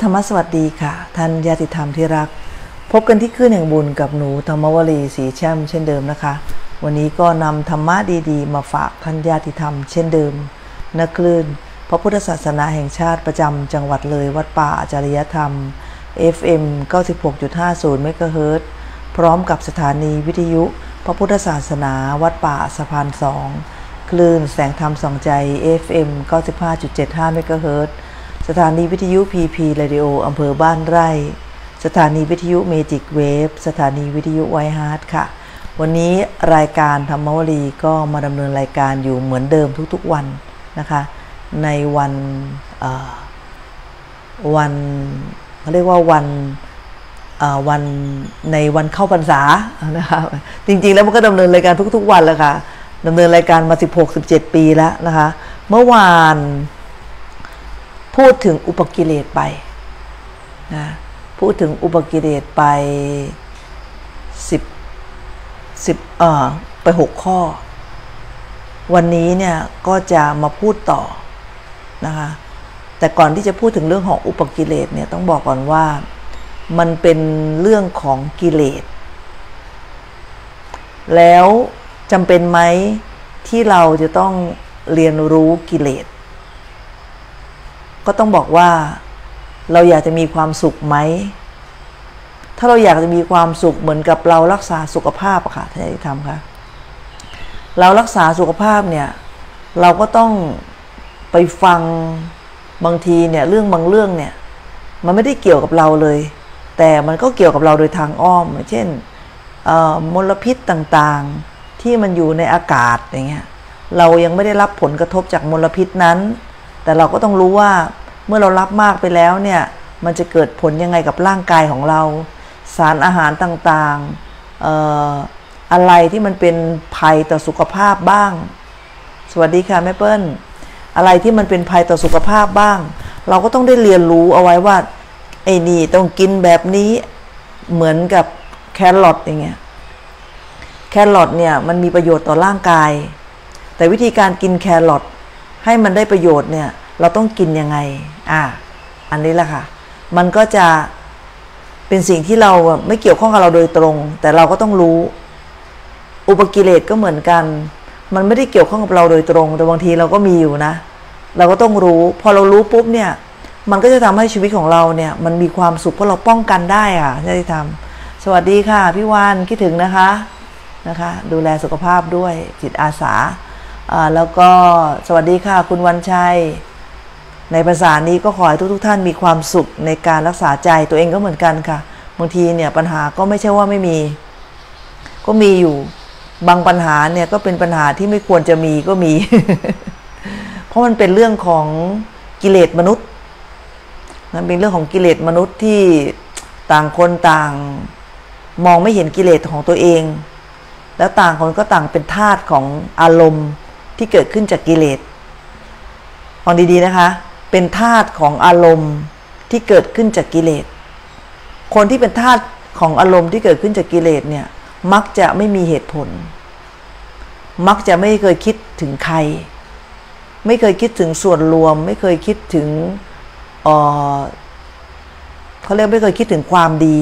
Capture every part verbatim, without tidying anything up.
รรมสวัสดีค่ะท่านญาติธรรมที่รักพบกันที่คลื่นแห่งบุญกับหนูธรรมวลีศรีแช่มเช่นเดิมนะคะวันนี้ก็นำธรรมะดีๆมาฝากท่านญาติธรรมเช่นเดิมณคลื่นพระพุทธศาสนาแห่งชาติประจำจังหวัดเลยวัดป่าอาจารยธรรม เอฟ เอ็ม เก้าสิบหกจุดห้าศูนย์ เมกะเฮิรตซ์พร้อมกับสถานีวิทยุพระพุทธศาสนาวัดป่าสะพานสองคลื่นแสงธรรมส่องใจ เอฟ เอ็ม เก้าสิบห้าจุดเจ็ดห้า เมกะเฮิรตซ์สถานีวิทยุ พี พี Radio อำเภอบ้านไร่สถานีวิทยุเมจิกเวฟสถานีวิทยุไวฮาร์ทค่ะวันนี้รายการธรรมวลีก็มาดำเนินรายการอยู่เหมือนเดิมทุกๆวันนะคะในวันวันเขาเรียกว่าวันวันในวันเข้าพรรษานะคะจริงๆแล้วมันก็ดำเนินรายการทุกๆวันแล้วค่ะดำเนินรายการมา สิบหก สิบเจ็ด ปีแล้วนะคะเมื่อวานพูดถึงอุปกิเลสไปนะพูดถึงอุปกิเลสไปสิบสิบเอ่อไปหกข้อวันนี้เนี่ยก็จะมาพูดต่อนะคะแต่ก่อนที่จะพูดถึงเรื่องของอุปกิเลสเนี่ยต้องบอกก่อนว่ามันเป็นเรื่องของกิเลสแล้วจำเป็นไหมที่เราจะต้องเรียนรู้กิเลสก็ต้องบอกว่าเราอยากจะมีความสุขไหมถ้าเราอยากจะมีความสุขเหมือนกับเรารักษาสุขภาพอะค่ะท่านที่ทำค่ะเรารักษาสุขภาพเนี่ยเราก็ต้องไปฟังบางทีเนี่ยเรื่องบางเรื่องเนี่ยมันไม่ได้เกี่ยวกับเราเลยแต่มันก็เกี่ยวกับเราโดยทางอ้อมเช่นมลพิษต่างๆที่มันอยู่ในอากาศอย่างเงี้ยเรายังไม่ได้รับผลกระทบจากมลพิษนั้นแต่เราก็ต้องรู้ว่าเมื่อเรารับมากไปแล้วเนี่ยมันจะเกิดผลยังไงกับร่างกายของเราสารอาหารต่างๆเอ่ออะไรที่มันเป็นภัยต่อสุขภาพบ้างสวัสดีค่ะแม่เปิ้ลอะไรที่มันเป็นภัยต่อสุขภาพบ้างเราก็ต้องได้เรียนรู้เอาไว้ว่าไอ้นี่ต้องกินแบบนี้เหมือนกับแครอทอย่างเงี้ยแครอทเนี่ยมันมีประโยชน์ต่อร่างกายแต่วิธีการกินแครอทให้มันได้ประโยชน์เนี่ยเราต้องกินยังไงอ่ะอันนี้แหละค่ะมันก็จะเป็นสิ่งที่เราไม่เกี่ยวข้องกับเราโดยตรงแต่เราก็ต้องรู้อุปกิเลสก็เหมือนกันมันไม่ได้เกี่ยวข้องกับเราโดยตรงแต่บางทีเราก็มีอยู่นะเราก็ต้องรู้พอเรารู้ปุ๊บเนี่ยมันก็จะทำให้ชีวิตของเราเนี่ยมันมีความสุขเพราะเราป้องกันได้อ่ะที่ทำสวัสดีค่ะพี่วานคิดถึงนะคะนะคะดูแลสุขภาพด้วยจิตอาสาอ่าแล้วก็สวัสดีค่ะคุณวันชัยในภาษานี้ก็ขอให้ทุกๆท่านมีความสุขในการรักษาใจตัวเองก็เหมือนกันค่ะบางทีเนี่ยปัญหาก็ไม่ใช่ว่าไม่มีก็มีอยู่บางปัญหาเนี่ยก็เป็นปัญหาที่ไม่ควรจะมีก็มี เพราะมันเป็นเรื่องของกิเลสมนุษย์มันเป็นเรื่องของกิเลสมนุษย์ที่ต่างคนต่างมองไม่เห็นกิเลสของตัวเองแล้วต่างคนก็ต่างเป็นทาสของอารมณ์ที่เกิดขึ้นจากกิเลสฟังดีๆนะคะเป็นทาสของอารมณ์ที่เกิดขึ้นจากกิเลสคนที่เป็นทาสของอารมณ์ที่เกิดขึ้นจากกิเลสเนี่ยมักจะไม่มีเหตุผลมักจะไม่เคยคิดถึงใครไม่เคยคิดถึงส่วนรวมไม่เคยคิดถึงเอ่อเขาเรียกไม่เคยคิดถึงความดี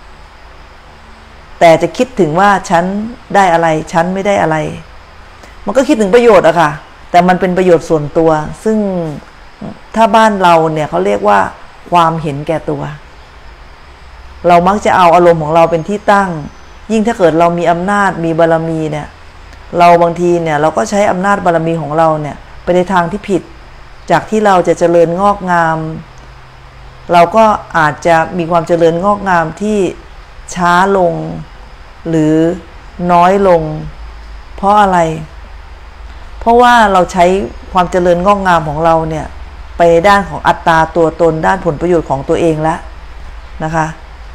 แต่จะคิดถึงว่าฉันได้อะไรฉันไม่ได้อะไรมันก็คิดถึงประโยชน์อะค่ะแต่มันเป็นประโยชน์ส่วนตัวซึ่งถ้าบ้านเราเนี่ยเขาเรียกว่าความเห็นแก่ตัวเรามักจะเอาอารมณ์ของเราเป็นที่ตั้งยิ่งถ้าเกิดเรามีอำนาจมีบารมีเนี่ยเราบางทีเนี่ยเราก็ใช้อำนาจบารมีของเราเนี่ยไปในทางที่ผิดจากที่เราจะเจริญงอกงามเราก็อาจจะมีความเจริญงอกงามที่ช้าลงหรือน้อยลงเพราะอะไรเพราะว่าเราใช้ความเจริญงอกงามของเราเนี่ยไปในด้านของอัตตาตัวตนด้านผลประโยชน์ของตัวเองแล้วนะคะ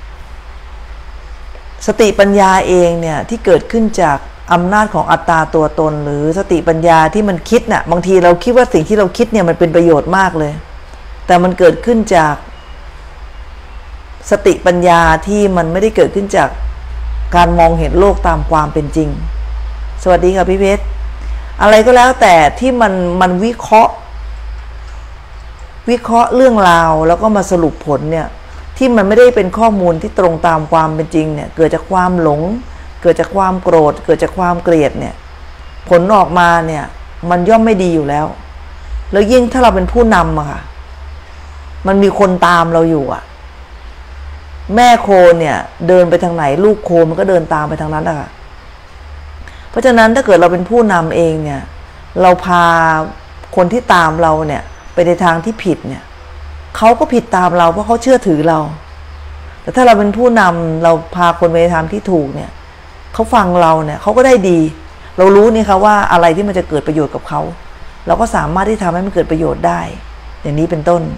สติปัญญาเองเนี่ยที่เกิดขึ้นจากอำนาจของอัตตาตัวตนหรือสติปัญญาที่มันคิดน่ะบางทีเราคิดว่าสิ่งที่เราคิดเนี่ยมันเป็นประโยชน์มากเลยแต่มันเกิดขึ้นจากสติปัญญาที่มันไม่ได้เกิดขึ้นจากการมองเห็นโลกตามความเป็นจริงสวัสดีค่ะพี่เพชรอะไรก็แล้วแต่ที่มันมันวิเคราะห์วิเคราะห์เรื่องราวแล้วก็มาสรุปผลเนี่ยที่มันไม่ได้เป็นข้อมูลที่ตรงตามความเป็นจริงเนี่ยเกิดจากความหลงเกิดจากความโกรธเกิดจากความเกลียดเนี่ยผลออกมาเนี่ยมันย่อมไม่ดีอยู่แล้วแล้วยิ่งถ้าเราเป็นผู้นำอะค่ะมันมีคนตามเราอยู่อะแม่โคเนี่ยเดินไปทางไหนลูกโคมันก็เดินตามไปทางนั้นอะค่ะเพราะฉะนั้นถ้าเกิดเราเป็นผู้นำเองเนี่ยเราพาคนที่ตามเราเนี่ยไปในทางที่ผิดเนี่ยเขาก็ผิดตามเราเพราะเขาเชื่อถือเราแต่ถ้าเราเป็นผู้นำเราพาคนไปในทางที่ถูกเนี่ยเขาฟังเราเนี่ยเขาก็ได้ดีเรารู้นี่ค่ะว่าอะไรที่มันจะเกิดประโยชน์กับเขาเราก็สามารถที่ทำให้มันเกิดประโยชน์ได้อย่างนี้เป็นต้น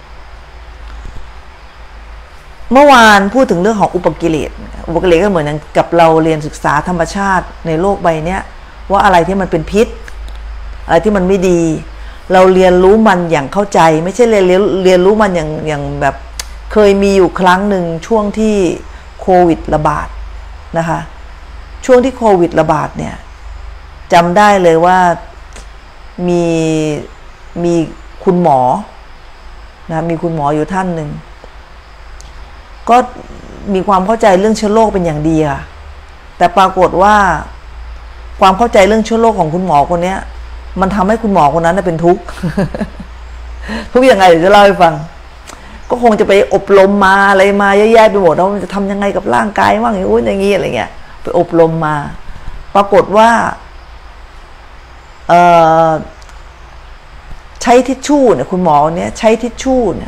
เมื่อวานพูดถึงเรื่องของอุปกิเลสอุปกิเลสก็เหมือนกับเราเรียนศึกษาธรรมชาติในโลกใบนี้ว่าอะไรที่มันเป็นพิษอะไรที่มันไม่ดีเราเรียนรู้มันอย่างเข้าใจไม่ใช่เรียนเรียนรู้มันอย่างอย่างแบบเคยมีอยู่ครั้งหนึ่งช่วงที่โควิดระบาดนะคะช่วงที่โควิดระบาดเนี่ยจำได้เลยว่ามีมีคุณหมอนะมีคุณหมออยู่ท่านหนึ่งก็มีความเข้าใจเรื่องเชื้อโรคเป็นอย่างดีค่ะแต่ปรากฏว่าความเข้าใจเรื่องเชื้อโรคของคุณหมอคนนี้มันทำให้คุณหมอคนนั้นเป็นทุกข์ ทุกข์ยังไงเดี๋ยวจะเล่าให้ฟังก็คงจะไปอบรมมาอะไรมาเยอะแยะไปหมดแล้วมันจะทำยังไงกับร่างกายบ้างอย่างนู้นอย่างนี้อะไรเงี้ยไปอบรมมาปรากฏว่าเอ่อใช้ทิชชู่เนี่ยคุณหมอเนี่ยใช้ทิชชู่เนี่ย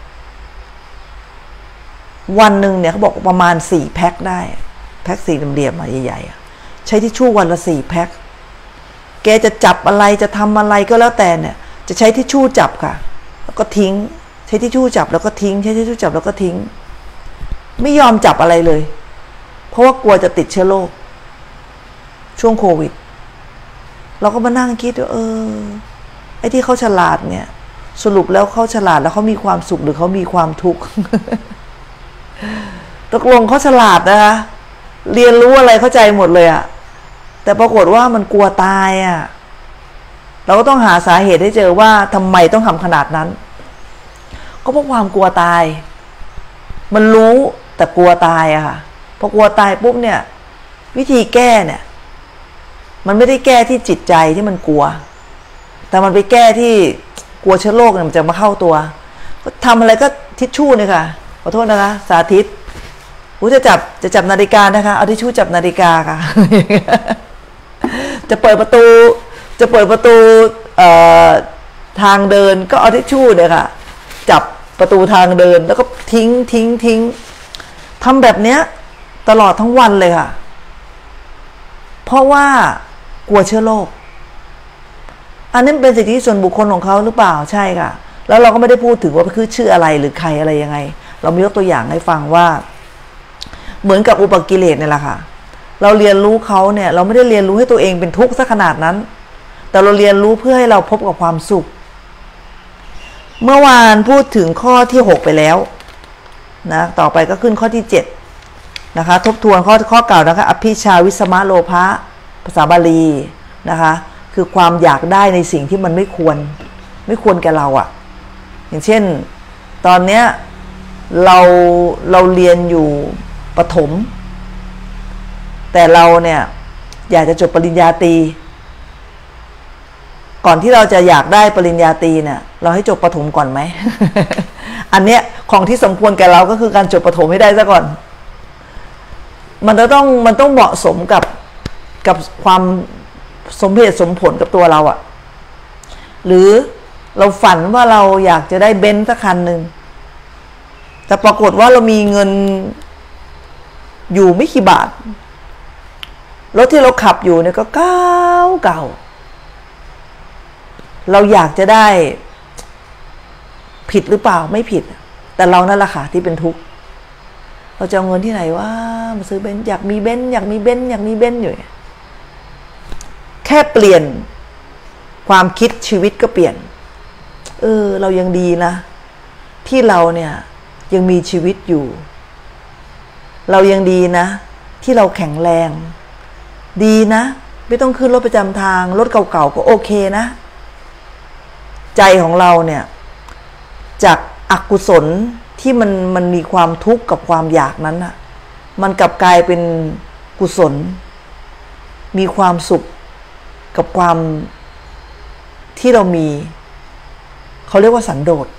วันหนึ่งเนี่ยเขาบอกประมาณสี่แพ็คได้แพ็คสี่เหลี่ยมๆมาใหญ่ๆใช้ทิชชู่วันละสี่แพ็คแกจะจับอะไรจะทำอะไรก็แล้วแต่เนี่ยจะใช้ทิชชู่จับค่ะแล้วก็ทิ้งใช้ทิชชู่จับแล้วก็ทิ้งใช้ทิชชู่จับแล้วก็ทิ้งไม่ยอมจับอะไรเลยเพราะว่ากลัวจะติดเชื้อโรคช่วงโควิดเราก็มานั่งคิดว่าเออไอ้ที่เขาฉลาดเนี่ยสรุปแล้วเขาฉลาดแล้วเขามีความสุขหรือเขามีความทุกข์ ตกลงเขาฉลาดนะคะเรียนรู้อะไรเข้าใจหมดเลยอะแต่ปรากฏว่ามันกลัวตายอะเราก็ต้องหาสาเหตุให้เจอว่าทำไมต้องทำขนาดนั้นก็เพราะความกลัวตายมันรู้แต่กลัวตายอะค่ะพอกลัวตายปุ๊บเนี่ยวิธีแก้เนี่ยมันไม่ได้แก้ที่จิตใจที่มันกลัวแต่มันไปแก้ที่กลัวเชื้อโรคเนี่ยมันจะมาเข้าตัวก็ทำอะไรก็ทิชชู่เนี่ยค่ะขอโทษนะคะสาธิตกูจะจับจะจับนาฬิกานะคะเอาทิชชู่จับนาฬิกาค่ะ จะเปิดประตูจะเปิดประตูเอ่อทางเดินก็เอาทิชชู่เนี่ยค่ะจับประตูทางเดินแล้วก็ทิ้งทิ้งทิ้งทำแบบเนี้ยตลอดทั้งวันเลยค่ะเพราะว่ากลัวเชื้อโรคอันนี้เป็นสิทธิส่วนบุคคลของเขาหรือเปล่าใช่ค่ะแล้วเราก็ไม่ได้พูดถึงว่าคือชื่ออะไรหรือใครอะไรยังไงเรามียกตัวอย่างให้ฟังว่าเหมือนกับอุปกิเลสเนี่ยแหละค่ะเราเรียนรู้เขาเนี่ยเราไม่ได้เรียนรู้ให้ตัวเองเป็นทุกข์ซะขนาดนั้นแต่เราเรียนรู้เพื่อให้เราพบกับความสุขเมื่อวานพูดถึงข้อที่หกไปแล้วนะต่อไปก็ขึ้นข้อที่เจ็ดนะคะทบทวนข้อข้อเก่านะคะอภิชาวิสมะโลภะภาษาบาลีนะคะคือความอยากได้ในสิ่งที่มันไม่ควรไม่ควรแก่เราอะอย่างเช่นตอนเนี้ยเราเราเรียนอยู่ประถมแต่เราเนี่ยอยากจะจบปริญญาตรีก่อนที่เราจะอยากได้ปริญญาตรีเนี่ยเราให้จบประถมก่อนไหม อันเนี้ยของที่สมควรแก่เราก็คือการจบประถมให้ได้ซะก่อนมันจะต้องมันต้องเหมาะสมกับกับความสมเหตุสมผลกับตัวเราอะหรือเราฝันว่าเราอยากจะได้เบนซ์สักคันหนึ่งแต่ปรากฏว่าเรามีเงินอยู่ไม่กี่บาทรถที่เราขับอยู่เนี่ยก็เก่าเก่าเราอยากจะได้ผิดหรือเปล่าไม่ผิดแต่เรานั่นแหละค่ะที่เป็นทุกข์เราจะเอาเงินที่ไหนว่ามาซื้อเบนซ์อยากมีเบนซ์อยากมีเบนซ์อยากมีเบนซ์อยู่แค่เปลี่ยนความคิดชีวิตก็เปลี่ยนเออเรายังดีนะที่เราเนี่ยยังมีชีวิตอยู่เรายังดีนะที่เราแข็งแรงดีนะไม่ต้องขึ้นรถประจำทางรถเก่าๆก็โอเคนะใจของเราเนี่ยจากอกุศลที่มันมันมีความทุกข์กับความอยากนั้นน่ะมันกลับกลายเป็นกุศลมีความสุขกับความที่เรามีเขาเรียกว่าสันโดษ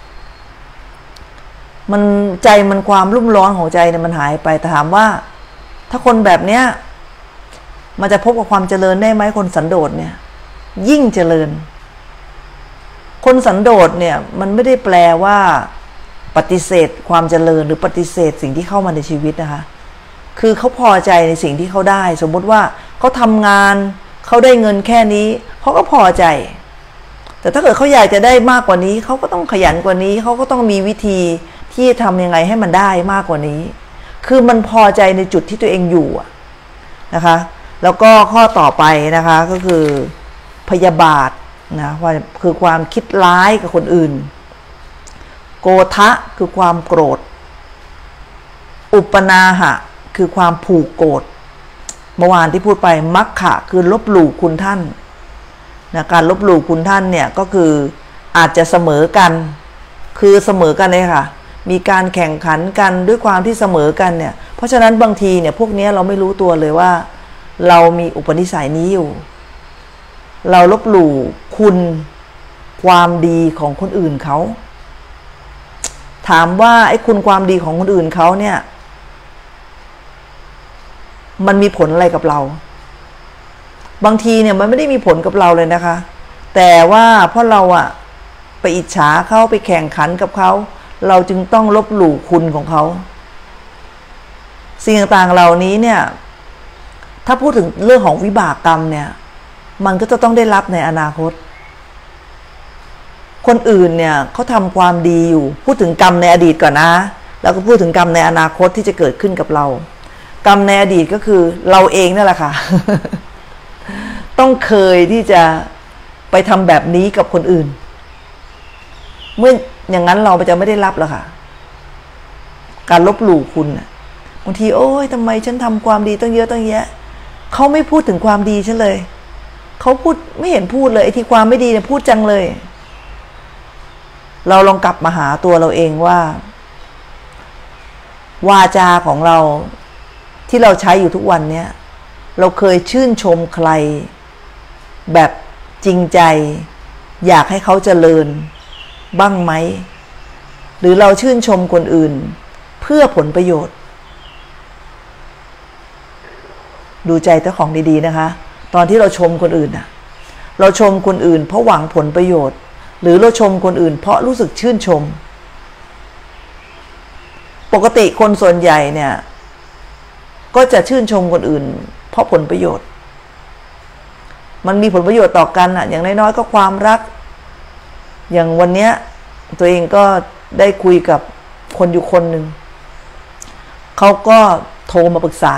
มันใจมันความรุ่มร้อนของใจเนี่ยมันหายไปแต่ถามว่าถ้าคนแบบเนี้ยมันจะพบกับความเจริญได้ไหมคนสันโดษเนี่ยยิ่งเจริญคนสันโดษเนี่ยมันไม่ได้แปลว่าปฏิเสธความเจริญหรือปฏิเสธสิ่งที่เข้ามาในชีวิตนะคะคือเขาพอใจในสิ่งที่เขาได้สมมติว่าเขาทำงานเขาได้เงินแค่นี้เขาก็พอใจแต่ถ้าเกิดเขาอยากจะได้มากกว่านี้เขาก็ต้องขยันกว่านี้เขาก็ต้องมีวิธีที่ทำยังไงให้มันได้มากกว่านี้คือมันพอใจในจุดที่ตัวเองอยู่นะคะแล้วก็ข้อต่อไปนะคะก็คือพยาบาทนะว่าคือความคิดร้ายกับคนอื่นโกทะคือความโกรธอุปนาหะคือความผูกโกรธเมื่อวานที่พูดไปมัคคะคือลบหลู่คุณท่านนะการลบหลู่คุณท่านเนี่ยก็คืออาจจะเสมอกันคือเสมอกันเลยค่ะมีการแข่งขันกันด้วยความที่เสมอกันเนี่ยเพราะฉะนั้นบางทีเนี่ยพวกนี้เราไม่รู้ตัวเลยว่าเรามีอุปนิสัยนี้อยู่เราลบหลู่คุณความดีของคนอื่นเขาถามว่าไอ้คุณความดีของคนอื่นเขาเนี่ยมันมีผลอะไรกับเราบางทีเนี่ยมันไม่ได้มีผลกับเราเลยนะคะแต่ว่าเพราะเราอะไปอิจฉาเขาไปแข่งขันกับเขาเราจึงต้องลบหลู่คุณของเขาสิ่งต่างๆเหล่านี้เนี่ยถ้าพูดถึงเรื่องของวิบากกรรมเนี่ยมันก็จะต้องได้รับในอนาคตคนอื่นเนี่ยเขาทำความดีอยู่พูดถึงกรรมในอดีตก่อนนะแล้วก็พูดถึงกรรมในอนาคตที่จะเกิดขึ้นกับเรากรรมในอดีตก็คือเราเองนั่นแหละค่ะ ต้องเคยที่จะไปทำแบบนี้กับคนอื่นเมื่ออย่างนั้นเราจะไม่ได้รับหรอกค่ะการลบหลู่คุณบางทีโอ้ยทำไมฉันทำความดีตั้งเยอะตั้งแยะเขาไม่พูดถึงความดีฉันเลยเขาพูดไม่เห็นพูดเลยไอ้ที่ความไม่ดีเนี่ยพูดจังเลยเราลองกลับมาหาตัวเราเองว่าวาจาของเราที่เราใช้อยู่ทุกวันเนี้ยเราเคยชื่นชมใครแบบจริงใจอยากให้เขาเจริญบ้างไหมหรือเราชื่นชมคนอื่นเพื่อผลประโยชน์ดูใจเจ้าของดีๆนะคะตอนที่เราชมคนอื่นน่ะเราชมคนอื่นเพราะหวังผลประโยชน์หรือเราชมคนอื่นเพราะรู้สึกชื่นชมปกติคนส่วนใหญ่เนี่ยก็จะชื่นชมคนอื่นเพราะผลประโยชน์มันมีผลประโยชน์ต่อกันอ่ะอย่างน้อยๆก็ความรักอย่างวันเนี้ยตัวเองก็ได้คุยกับคนอยู่คนหนึ่งเขาก็โทรมาปรึกษา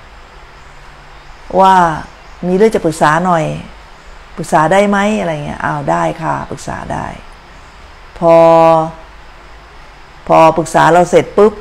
ว่ามีเรื่องจะปรึกษาหน่อยปรึกษาได้ไหมอะไรเงี้ยอ้าวได้ค่ะปรึกษาได้พอพอปรึกษาเราเสร็จปุ๊บ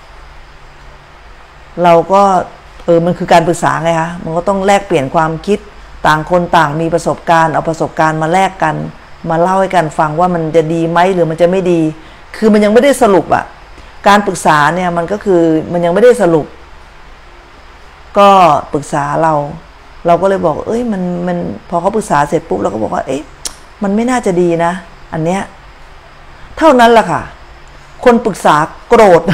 เราก็เออมันคือการปรึกษาไงคะมันก็ต้องแลกเปลี่ยนความคิดต่างคนต่างมีประสบการณ์เอาประสบการณ์มาแลกกันมาเล่าให้กันฟังว่ามันจะดีไหมหรือมันจะไม่ดีคือมันยังไม่ได้สรุปอ่ะการปรึกษาเนี่ยมันก็คือมันยังไม่ได้สรุปก็ปรึกษาเราเราก็เลยบอกเอ้ยมันมันพอเขาปรึกษาเสร็จปุ๊บเราก็บอกว่าเอ๊ะมันไม่น่าจะดีนะอันเนี้ยเท่านั้นแหละค่ะคนปรึกษาโกรธ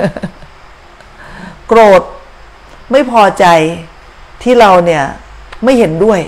โกรธไม่พอใจที่เราเนี่ยไม่เห็นด้วย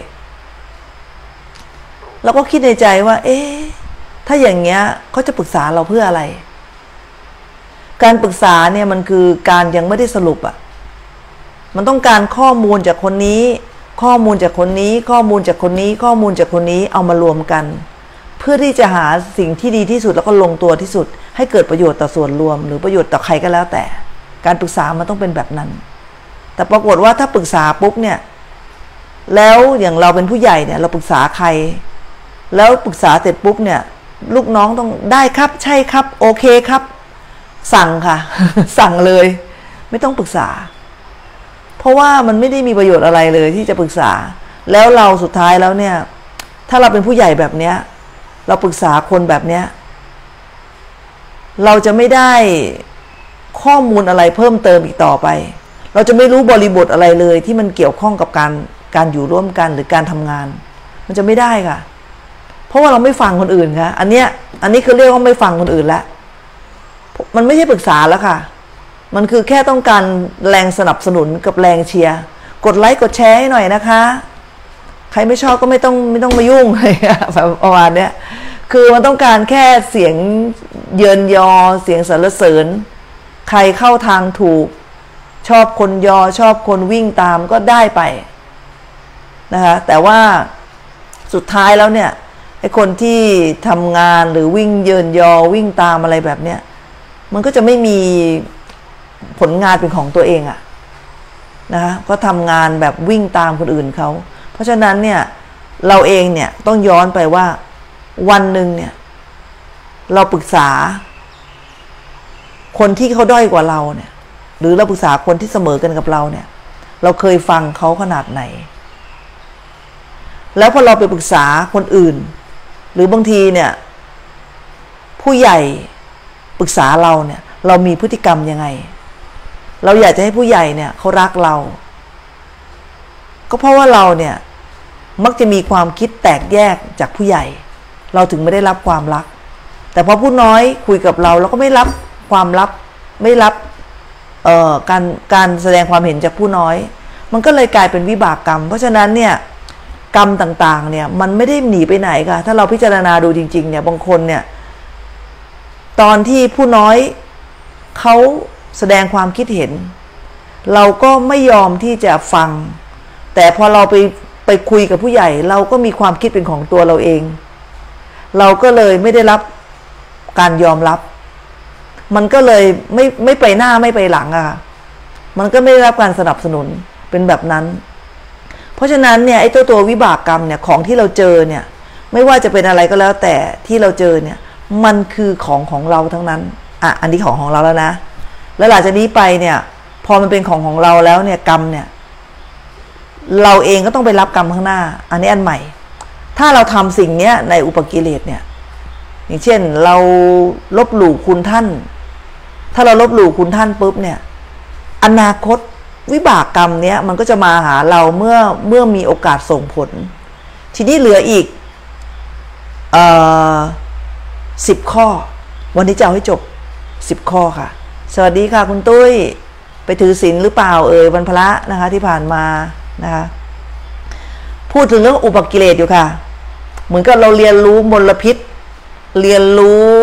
เราก็คิดในใจว่าเอ๊ะถ้าอย่างเงี้ยเขาจะปรึกษาเราเพื่ออะไรการปรึกษาเนี่ยมันคือการยังไม่ได้สรุปอ่ะมันต้องการข้อมูลจากคนนี้ข้อมูลจากคนนี้ข้อมูลจากคนนี้ข้อมูลจากคนนี้เอามารวมกันเพื่อที่จะหาสิ่งที่ดีที่สุดแล้วก็ลงตัวที่สุดให้เกิดประโยชน์ต่อส่วนรวมหรือประโยชน์ต่อใครก็แล้วแต่การปรึกษามันต้องเป็นแบบนั้นแต่ปรากฏว่าถ้าปรึกษาปุ๊บเนี่ยแล้วอย่างเราเป็นผู้ใหญ่เนี่ยเราปรึกษาใครแล้วปรึกษาเสร็จปุ๊บเนี่ยลูกน้องต้องได้ครับใช่ครับโอเคครับสั่งค่ะ สั่งเลยไม่ต้องปรึกษาเพราะว่ามันไม่ได้มีประโยชน์อะไรเลยที่จะปรึกษาแล้วเราสุดท้ายแล้วเนี่ยถ้าเราเป็นผู้ใหญ่แบบเนี้ยเราปรึกษาคนแบบเนี้ยเราจะไม่ได้ข้อมูลอะไรเพิ่มเติมอีกต่อไปเราจะไม่รู้บริบทอะไรเลยที่มันเกี่ยวข้องกับการการอยู่ร่วมกันหรือการทำงานมันจะไม่ได้ค่ะเพราะว่าเราไม่ฟังคนอื่นค่ะอันเนี้ยอันนี้คือเรียกว่าไม่ฟังคนอื่นแล้วมันไม่ใช่ปรึกษาแล้วค่ะมันคือแค่ต้องการแรงสนับสนุนกับแรงเชียร์กดไลค์กดแชร์ให้หน่อยนะคะใครไม่ชอบก็ไม่ต้องไม่ต้องมายุ่งเลยแบบประมาณเนี้ยคือมันต้องการแค่เสียงเยินยอเสียงสรรเสริญใครเข้าทางถูกชอบคนยอชอบคนวิ่งตามก็ได้ไปนะคะแต่ว่าสุดท้ายแล้วเนี่ยไอ้คนที่ทำงานหรือวิ่งเยินยอวิ่งตามอะไรแบบเนี้ยมันก็จะไม่มีผลงานเป็นของตัวเองอะนะคะก็ทำงานแบบวิ่งตามคนอื่นเขาเพราะฉะนั้นเนี่ยเราเองเนี่ยต้องย้อนไปว่าวันหนึ่งเนี่ยเราปรึกษาคนที่เขาด้อยกว่าเราเนี่ยหรือเราปรึกษาคนที่เสมอกันกับเราเนี่ยเราเคยฟังเขาขนาดไหนแล้วพอเราไปปรึกษาคนอื่นหรือบางทีเนี่ยผู้ใหญ่ปรึกษาเราเนี่ยเรามีพฤติกรรมยังไงเราอยากจะให้ผู้ใหญ่เนี่ยเขารักเราก็เพราะว่าเราเนี่ยมักจะมีความคิดแตกแยกจากผู้ใหญ่เราถึงไม่ได้รับความรักแต่พอผู้น้อยคุยกับเราเราก็ไม่รับความลับไม่รับเอ่อการการแสดงความเห็นจากผู้น้อยมันก็เลยกลายเป็นวิบากกรรมเพราะฉะนั้นเนี่ยกรรมต่างๆเนี่ยมันไม่ได้หนีไปไหนค่ะถ้าเราพิจารณาดูจริงๆเนี่ยบางคนเนี่ยตอนที่ผู้น้อยเขาแสดงความคิดเห็นเราก็ไม่ยอมที่จะฟังแต่พอเราไปไปคุยกับผู้ใหญ่เราก็มีความคิดเป็นของตัวเราเองเราก็เลยไม่ได้รับการยอมรับมันก็เลยไม่ไม่ไปหน้าไม่ไปหลังอะมันก็ไม่ได้รับการสนับสนุนเป็นแบบนั้นเพราะฉะนั้นเนี่ยไอ้ตัวตัววิบากกรรมเนี่ยของที่เราเจอเนี่ยไม่ว่าจะเป็นอะไรก็แล้วแต่ที่เราเจอเนี่ยมันคือของของเราทั้งนั้นอ่ะอันนี้ของของเราแล้วนะแล้วหลังจากนี้ไปเนี่ยพอมันเป็นของของเราแล้วเนี่ยกรรมเนี่ยเราเองก็ต้องไปรับกรรมข้างหน้าอันนี้อันใหม่ถ้าเราทำสิ่งนี้ในอุปกิเลสเนี่ยอย่างเช่นเราลบหลู่คุณท่านถ้าเราลบหลู่คุณท่านปุ๊บเนี่ยอนาคตวิบากกรรมเนี้ยมันก็จะมาหาเราเมื่อเมื่อมีโอกาสส่งผลทีนี้เหลืออีกเอ่อสิบข้อวันนี้จะเอาให้จบสิบข้อค่ะสวัสดีค่ะคุณตุ้ยไปถือศีลหรือเปล่าเอ่ยวันพระนะคะที่ผ่านมานะคะพูดถึงเรื่องอุปกิเลสอยู่ค่ะเหมือนกับเราเรียนรู้มลพิษเรียนรู้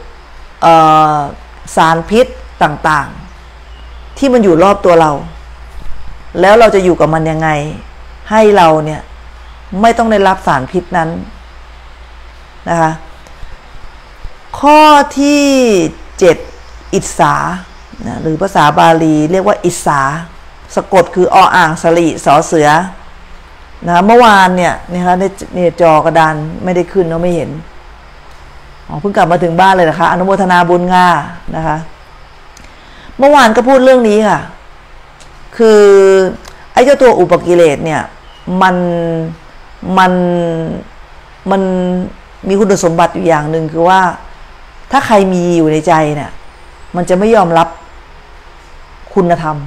สารพิษต่างๆที่มันอยู่รอบตัวเราแล้วเราจะอยู่กับมันยังไงให้เราเนี่ยไม่ต้องได้รับสารพิษนั้นนะคะข้อที่เจ็ดอิสานะหรือภาษาบาลีเรียกว่าอิสาสะกดคือออ่างสลีสอเสือนะเมื่อวานเนี่ยนะคะในในจอกระดานไม่ได้ขึ้นเราไม่เห็นอ๋อเพิ่งกลับมาถึงบ้านเลยนะคะอนุโมทนาบุญง่านะคะเมื่อวานก็พูดเรื่องนี้ค่ะคือไอ้เจ้าตัวอุปกิเลสเนี่ยมันมันมันมีคุณสมบัติอยู่อย่างหนึ่งคือว่าถ้าใครมีอยู่ในใจเนี่ยมันจะไม่ยอมรับคุณธรรม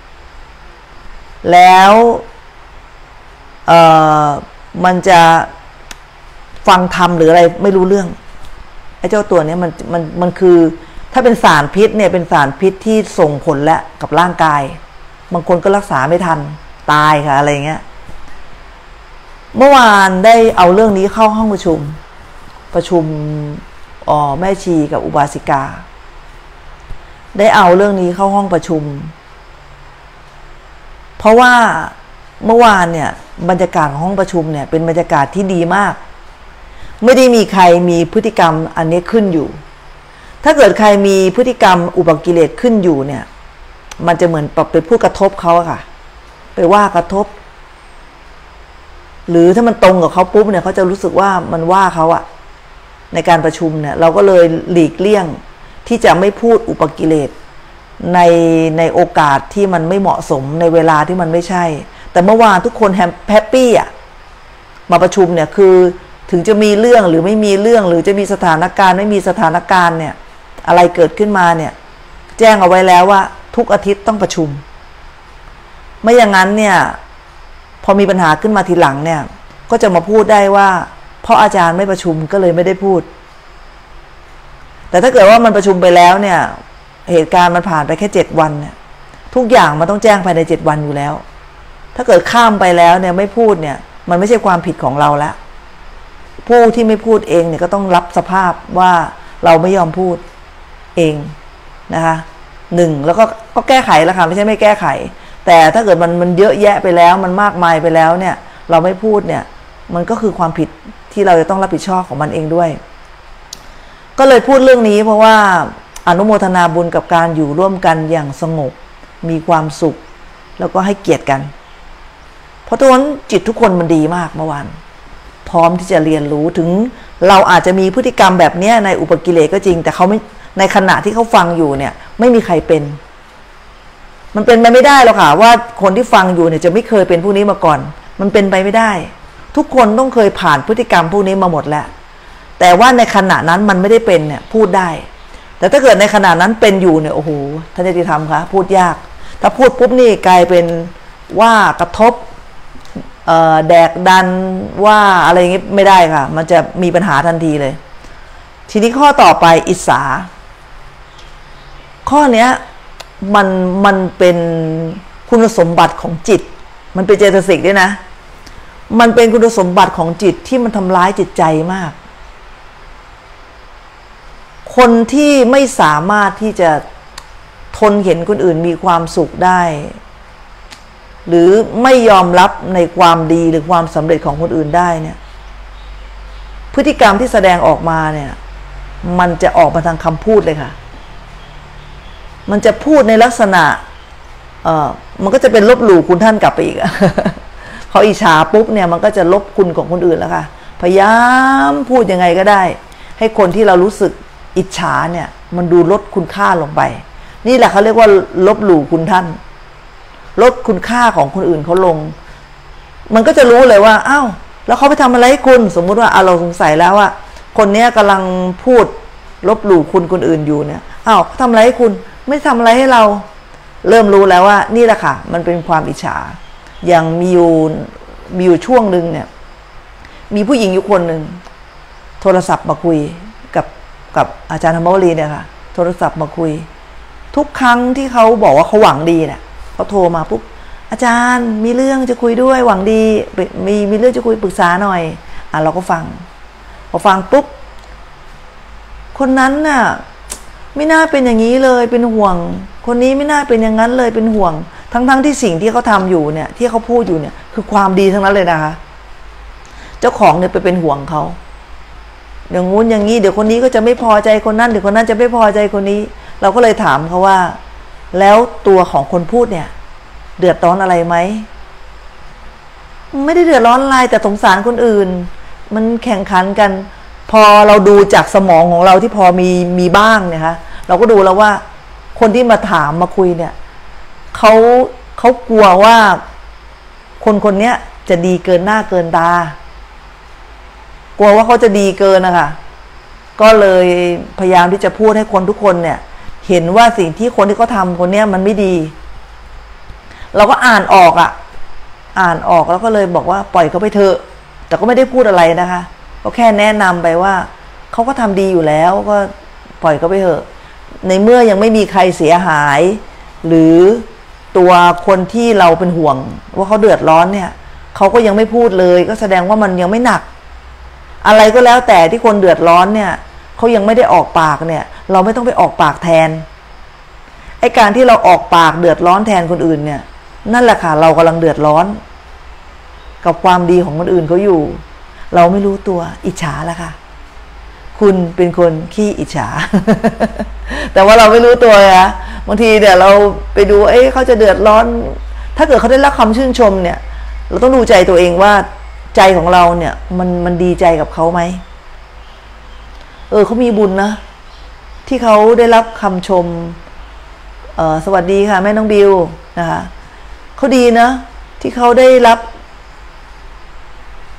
แล้วเอ่อมันจะฟังธรรมหรืออะไรไม่รู้เรื่องไอ้เจ้าตัวนี้มันมันมันคือถ้าเป็นสารพิษเนี่ยเป็นสารพิษที่ส่งผลและกับร่างกายบางคนก็รักษาไม่ทันตายค่ะอะไรเงี้ยเมื่อวานได้เอาเรื่องนี้เข้าห้องประชุมประชุมอ๋อแม่ชีกับอุบาสิกาได้เอาเรื่องนี้เข้าห้องประชุมเพราะว่าเมื่อวานเนี่ยบรรยากาศของห้องประชุมเนี่ยเป็นบรรยากาศที่ดีมากไม่ได้มีใครมีพฤติกรรมอันนี้ขึ้นอยู่ถ้าเกิดใครมีพฤติกรรมอุปกิเลสขึ้นอยู่เนี่ยมันจะเหมือนไปพูดกระทบเขาอะค่ะไปว่ากระทบหรือถ้ามันตรงกับเขาปุ๊บเนี่ยเขาจะรู้สึกว่ามันว่าเขาอะในการประชุมเนี่ยเราก็เลยหลีกเลี่ยงที่จะไม่พูดอุปกิเลสในในโอกาสที่มันไม่เหมาะสมในเวลาที่มันไม่ใช่แต่เมื่อวานทุกคนแฮปปี้อะมาประชุมเนี่ยคือถึงจะมีเรื่องหรือไม่มีเรื่องหรือจะมีสถานการณ์ไม่มีสถานการณ์เนี่ยอะไรเกิดขึ้นมาเนี่ยแจ้งเอาไว้แล้วว่าทุกอาทิตย์ต้องประชุมไม่อย่างนั้นเนี่ยพอมีปัญหาขึ้นมาทีหลังเนี่ยก็จะมาพูดได้ว่าเพราะอาจารย์ไม่ประชุมก็เลยไม่ได้พูดแต่ถ้าเกิดว่ามันประชุมไปแล้วเนี่ยเหตุการณ์มันผ่านไปแค่เจ็ดวันเนี่ยทุกอย่างมันต้องแจ้งภายในเจ็ดวันอยู่แล้วถ้าเกิดข้ามไปแล้วเนี่ยไม่พูดเนี่ยมันไม่ใช่ความผิดของเราแล้วผู้ที่ไม่พูดเองเนี่ยก็ต้องรับสภาพว่าเราไม่ยอมพูดเองนะคะหนึ่งแล้วก็ก็แก้ไขแล้วค่ะไม่ใช่ไม่แก้ไขแต่ถ้าเกิดมันมันเยอะแยะไปแล้วมันมากมายไปแล้วเนี่ยเราไม่พูดเนี่ยมันก็คือความผิดที่เราจะต้องรับผิดชอบของมันเองด้วยก็เลยพูดเรื่องนี้เพราะว่าอนุโมทนาบุญกับการอยู่ร่วมกันอย่างสงบมีความสุขแล้วก็ให้เกียรติกันเพราะทุกคนจิตทุกคนมันดีมากเมื่อวานพร้อมที่จะเรียนรู้ถึงเราอาจจะมีพฤติกรรมแบบนี้ในอุปกิเลสก็จริงแต่เขาไม่ในขณะที่เขาฟังอยู่เนี่ยไม่มีใครเป็นมันเป็นไปไม่ได้หรอกค่ะว่าคนที่ฟังอยู่เนี่ยจะไม่เคยเป็นพวกนี้มาก่อนมันเป็นไปไม่ได้ทุกคนต้องเคยผ่านพฤติกรรมพวกนี้มาหมดแล้วแต่ว่าในขณะนั้นมันไม่ได้เป็นเนี่ยพูดได้แต่ถ้าเกิดในขณะนั้นเป็นอยู่เนี่ยโอ้โหท่านญาติธรรมคะพูดยากถ้าพูดปุ๊บนี่กลายเป็นว่ากระทบแดกดันว่าอะไรอย่างงี้ไม่ได้ค่ะมันจะมีปัญหาทันทีเลยทีนี้ข้อต่อไปอิสสาข้อเนี้ยมันมันเป็นคุณสมบัติของจิตมันเป็นเจตสิกด้วยนะมันเป็นคุณสมบัติของจิตที่มันทำร้ายจิตใจมากคนที่ไม่สามารถที่จะทนเห็นคนอื่นมีความสุขได้หรือไม่ยอมรับในความดีหรือความสำเร็จของคนอื่นได้เนี่ยพฤติกรรมที่แสดงออกมาเนี่ยมันจะออกมาทางคำพูดเลยค่ะมันจะพูดในลักษณะเอ่อมันก็จะเป็นลบหลู่คุณท่านกลับไปอีก พออิจฉาปุ๊บเนี่ยมันก็จะลบคุณของคนอื่นแล้วค่ะพยายามพูดยังไงก็ได้ให้คนที่เรารู้สึกอิจฉาเนี่ยมันดูลดคุณค่าลงไปนี่แหละเขาเรียกว่าลบหลู่คุณท่านลดคุณค่าของคนอื่นเขาลงมันก็จะรู้เลยว่าอ้าวแล้วเขาไปทำอะไรให้คุณสมมุติว่าเราสงสัยแล้วว่าคนนี้กำลังพูดลบหลู่คุณคนอื่นอยู่เนี่ยอ้าวเขาทำอะไรให้คุณไม่ทำอะไรให้เราเริ่มรู้แล้วว่านี่แหละค่ะมันเป็นความอิจฉาอย่างมีอยู่มีอยู่ช่วงหนึ่งเนี่ยมีผู้หญิงอยู่คนหนึ่งโทรศัพท์มาคุยกับกับอาจารย์ธรรมวลีเนี่ยค่ะโทรศัพท์มาคุยทุกครั้งที่เขาบอกว่าเขาหวังดีเนี่ยเขาโทรมาปุ๊บอาจารย์มีเรื่องจะคุยด้วยหวังดีมีมีเรื่องจะคุยปรึกษาหน่อยอ่ะเราก็ฟังพอฟังปุ๊บคนนั้นน่ะไม่น่าเป็นอย่างนี้เลยเป็นห่วงคนนี้ไม่น่าเป็นอย่างนั้นเลยเป็นห่วงทั้งๆที่สิ่งที่เขาทำอยู่เนี่ยที่เขาพูดอยู่เนี่ยคือความดีทั้งนั้นเลยนะคะเจ้าของเนี่ยไปเป็นห่วงเขาอย่างงู้นอย่างนี้เดี๋ยวคนนี้ก็จะไม่พอใจคนนั้นเดี๋ยวคนนั้นจะไม่พอใจคนนี้เราก็เลยถามเขาว่าแล้วตัวของคนพูดเนี่ยเดือดร้อนอะไรไหมไม่ได้เดือดร้อนอะไรแต่สงสารคนอื่นมันแข่งขันกันพอเราดูจากสมองของเราที่พอมีมีบ้างเนี่ยคะเราก็ดูแล้วว่าคนที่มาถามมาคุยเนี่ยเขาเขากลัวว่าคนคนนี้จะดีเกินหน้าเกินตากลัวว่าเขาจะดีเกินนะคะก็เลยพยายามที่จะพูดให้คนทุกคนเนี่ยเห็นว่าสิ่งที่คนที่เขาทำคนนี้มันไม่ดีเราก็อ่านออกอ่ะอ่านออกแล้วก็เลยบอกว่าปล่อยเขาไปเถอะแต่ก็ไม่ได้พูดอะไรนะคะก็แค่แนะนำไปว่าเขาก็ทำดีอยู่แล้วก็ปล่อยเขาไปเถอะในเมื่อยังไม่มีใครเสียหายหรือตัวคนที่เราเป็นห่วงว่าเขาเดือดร้อนเนี่ยเขาก็ยังไม่พูดเลยก็แสดงว่ามันยังไม่หนักอะไรก็แล้วแต่ที่คนเดือดร้อนเนี่ยเขายังไม่ได้ออกปากเนี่ยเราไม่ต้องไปออกปากแทนไอ้การที่เราออกปากเดือดร้อนแทนคนอื่นเนี่ยนั่นแหละค่ะเรากำลังเดือดร้อนกับความดีของคนอื่นเขาอยู่เราไม่รู้ตัวอิจฉาแล้วค่ะคุณเป็นคนขี้อิจฉา แต่ว่าเราไม่รู้ตัวนะบางทีเนี่ยเราไปดูเอ้เขาจะเดือดร้อนถ้าเกิดเขาได้รับคำชื่นชมเนี่ยเราต้องดูใจตัวเองว่าใจของเราเนี่ยมันมันดีใจกับเขาไหมเออเขามีบุญนะที่เขาได้รับคำชมเออสวัสดีค่ะแม่น้องบิวนะคะเขาดีนะที่เขาได้รับ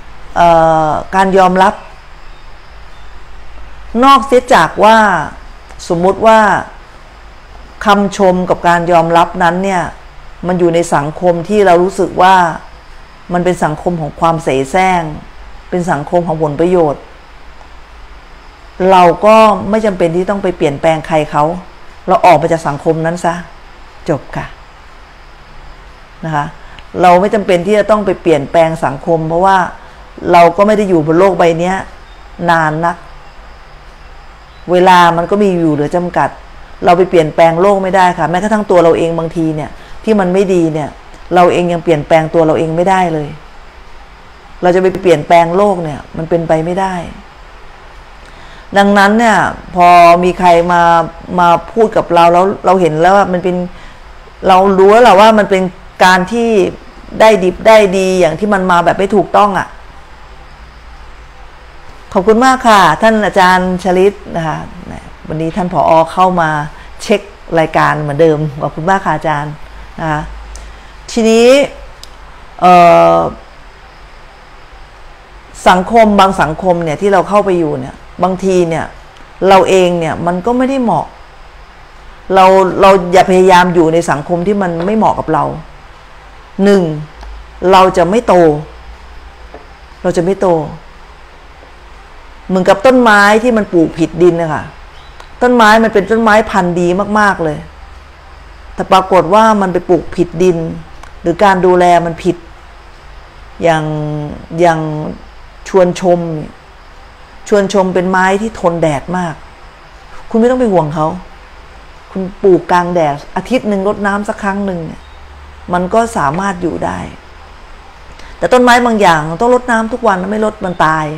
การยอมรับนอกเสียจากว่าสมมุติว่าคำชมกับการยอมรับนั้นเนี่ยมันอยู่ในสังคมที่เรารู้สึกว่ามันเป็นสังคมของความเสแสร้งเป็นสังคมของผลประโยชน์เราก็ไม่จำเป็นที่ต้องไปเปลี่ยนแปลงใครเขาเราออกไปจากสังคมนั้นซะจบค่ะนะคะเราไม่จำเป็นที่จะต้องไปเปลี่ยนแปลงสังคมเพราะว่าเราก็ไม่ได้อยู่บนโลกใบนี้นานนักเวลามันก็มีอยู่เหลือจำกัดเราไปเปลี่ยนแปลงโลกไม่ได้ค่ะแม้กระทั่งตัวเราเองบางทีเนี่ยที่มันไม่ดีเนี่ยเราเองยังเปลี่ยนแปลงตัวเราเองไม่ได้เลยเราจะไปเปลี่ยนแปลงโลกเนี่ยมันเป็นไปไม่ได้ดังนั้นเนี่ยพอมีใครมามาพูดกับเราแล้วเราเห็นแล้วว่ามันเป็นเรารู้แล้วว่ามันเป็นการที่ได้ดิบได้ดีอย่างที่มันมาแบบไม่ถูกต้องอ่ะขอบคุณมากค่ะท่านอาจารย์ชลิตนะคะวันนี้ท่านผอ.เข้ามาเช็ครายการเหมือนเดิมขอบคุณมากค่ะอาจารย์นะคะทีนี้สังคมบางสังคมเนี่ยที่เราเข้าไปอยู่เนี่ยบางทีเนี่ยเราเองเนี่ยมันก็ไม่ได้เหมาะเราเราอย่าพยายามอยู่ในสังคมที่มันไม่เหมาะกับเราหนึ่งเราจะไม่โตเราจะไม่โตเหมือนกับต้นไม้ที่มันปลูกผิดดินนะคะต้นไม้มันเป็นต้นไม้พันธุ์ดีมากๆเลยแต่ปรากฏว่ามันไปปลูกผิดดินหรือการดูแลมันผิดอย่างอย่างชวนชมชวนชมเป็นไม้ที่ทนแดดมากคุณไม่ต้องไปห่วงเขาคุณปลูกกลางแดดอาทิตย์หนึ่งรดน้ำสักครั้งหนึ่งเนี่ยมันก็สามารถอยู่ได้แต่ต้นไม้บางอย่างต้องรดน้ำทุกวันไม่รดมันตาย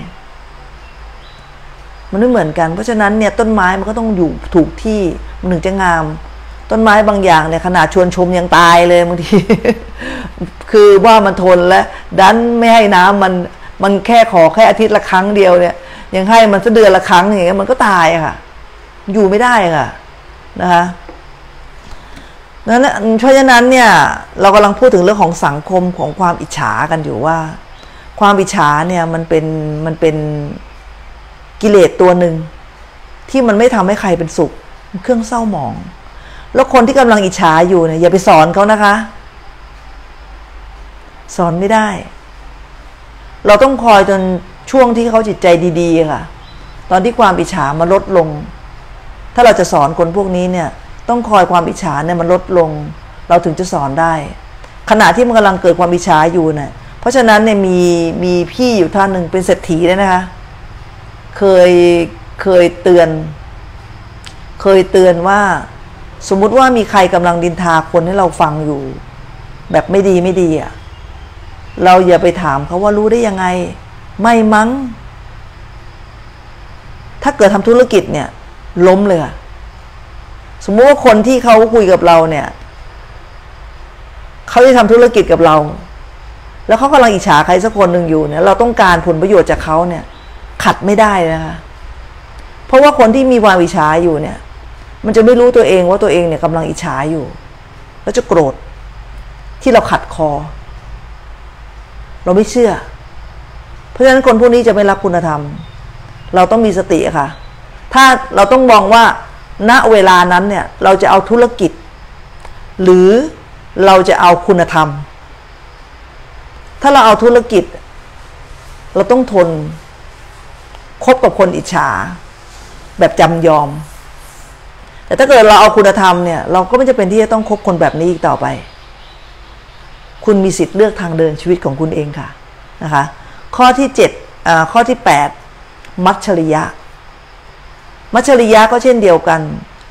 มันไม่เหมือนกันเพราะฉะนั้นเนี่ยต้นไม้มันก็ต้องอยู่ถูกที่มันถึงจะงามต้นไม้บางอย่างเนี่ยขนาดชวนชมยังตายเลยบางที คือว่ามันทนและดันไม่ให้น้ำมันมันแค่ขอแค่อาทิตย์ละครั้งเดียวเนี่ยยังให้มันสักเดือนละครั้งอย่างเงี้ยมันก็ตายค่ะอยู่ไม่ได้ค่ะนะคะนั้นเพราะฉะนั้นเนี่ยเรากำลังพูดถึงเรื่องของสังคมของความอิจฉากันอยู่ว่าความอิจฉาเนี่ยมันเป็นมันเป็นกิเลสตัวหนึ่งที่มันไม่ทำให้ใครเป็นสุขเครื่องเศร้าหมองแล้วคนที่กำลังอิจฉาอยู่เนี่ยอย่าไปสอนเขานะคะสอนไม่ได้เราต้องคอยจนช่วงที่เขาจิตใจดีๆค่ะตอนที่ความอิจฉามันลดลงถ้าเราจะสอนคนพวกนี้เนี่ยต้องคอยความอิจฉาเนี่ยมันลดลงเราถึงจะสอนได้ขณะที่มันกำลังเกิดความอิจฉาอยู่เนี่ยเพราะฉะนั้นเนี่ยมีมีพี่อยู่ท่านหนึ่งเป็นเศรษฐีเลยนะคะเคยเคยเตือนเคยเตือนว่าสมมุติว่ามีใครกำลังดินทาคนให้เราฟังอยู่แบบไม่ดีไม่ดีอ่ะเราอย่าไปถามเขาว่ารู้ได้ยังไงไม่มั้งถ้าเกิดทำธุรกิจเนี่ยล้มเลยสมมุติว่าคนที่เขาคุยกับเราเนี่ยเขาจะทำธุรกิจกับเราแล้วเขากำลังอิจฉาใครสักคนหนึ่งอยู่เนี่ยเราต้องการผลประโยชน์จากเขาเนี่ยขัดไม่ได้นะคะเพราะว่าคนที่มีความอิจฉาอยู่เนี่ยมันจะไม่รู้ตัวเองว่าตัวเองเนี่ยกำลังอิจฉาอยู่แล้วจะโกรธที่เราขัดคอเราไม่เชื่อเพราะฉะนั้นคนพวกนี้จะไม่รักคุณธรรมเราต้องมีสติค่ะถ้าเราต้องมองว่าณเวลานั้นเนี่ยเราจะเอาธุรกิจหรือเราจะเอาคุณธรรมถ้าเราเอาธุรกิจเราต้องทนคบกับคนอิจฉาแบบจำยอมแต่ถ้าเกิดเราเอาคุณธรรมเนี่ยเราก็ไม่จำเป็นที่จะต้องคบคนแบบนี้อีกต่อไปคุณมีสิทธิ์เลือกทางเดินชีวิตของคุณเองค่ะนะคะข้อที่เจ็ดอ่าข้อที่แปดมัจฉริยะมัจฉริยะก็เช่นเดียวกัน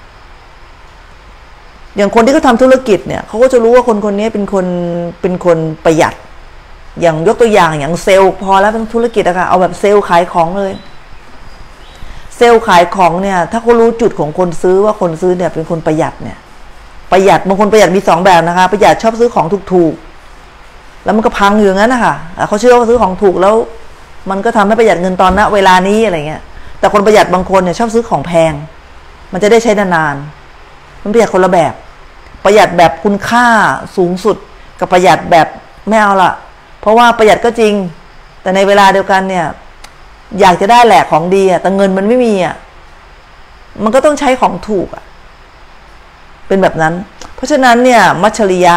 อย่างคนที่เขาทำธุรกิจเนี่ยเขาก็จะรู้ว่าคนคนนี้เป็นคนเป็นคนประหยัดอย่างยกตัวอย่างอย่างเซลล์พอแล้วเป็นธุรกิจอะค่ะเอาแบบเซลล์ขายของเลยเซลล์ขายของเนี่ยถ้าเขารู้จุดของคนซื้อว่าคนซื้อเนี่ยเป็นคนประหยัดเนี่ยประหยัดบางคนประหยัดมีสองแบบนะคะประหยัดชอบซื้อของถูกๆแล้วมันก็พังอยู่งั้นนะคะเขาเชื่อว่าซื้อของถูกแล้วมันก็ทำให้ประหยัดเงินตอนณเวลานี้อะไรเงี้ยแต่คนประหยัดบางคนเนี่ยชอบซื้อของแพงมันจะได้ใช้นานๆมันประหยัดคนละแบบประหยัดแบบคุณค่าสูงสุดกับประหยัดแบบไม่เอาละเพราะว่าประหยัดก็จริงแต่ในเวลาเดียวกันเนี่ยอยากจะได้แหละของดีอ่ะแต่เงินมันไม่มีอ่ะมันก็ต้องใช้ของถูกอ่ะเป็นแบบนั้นเพราะฉะนั้นเนี่ยมัจฉริยะ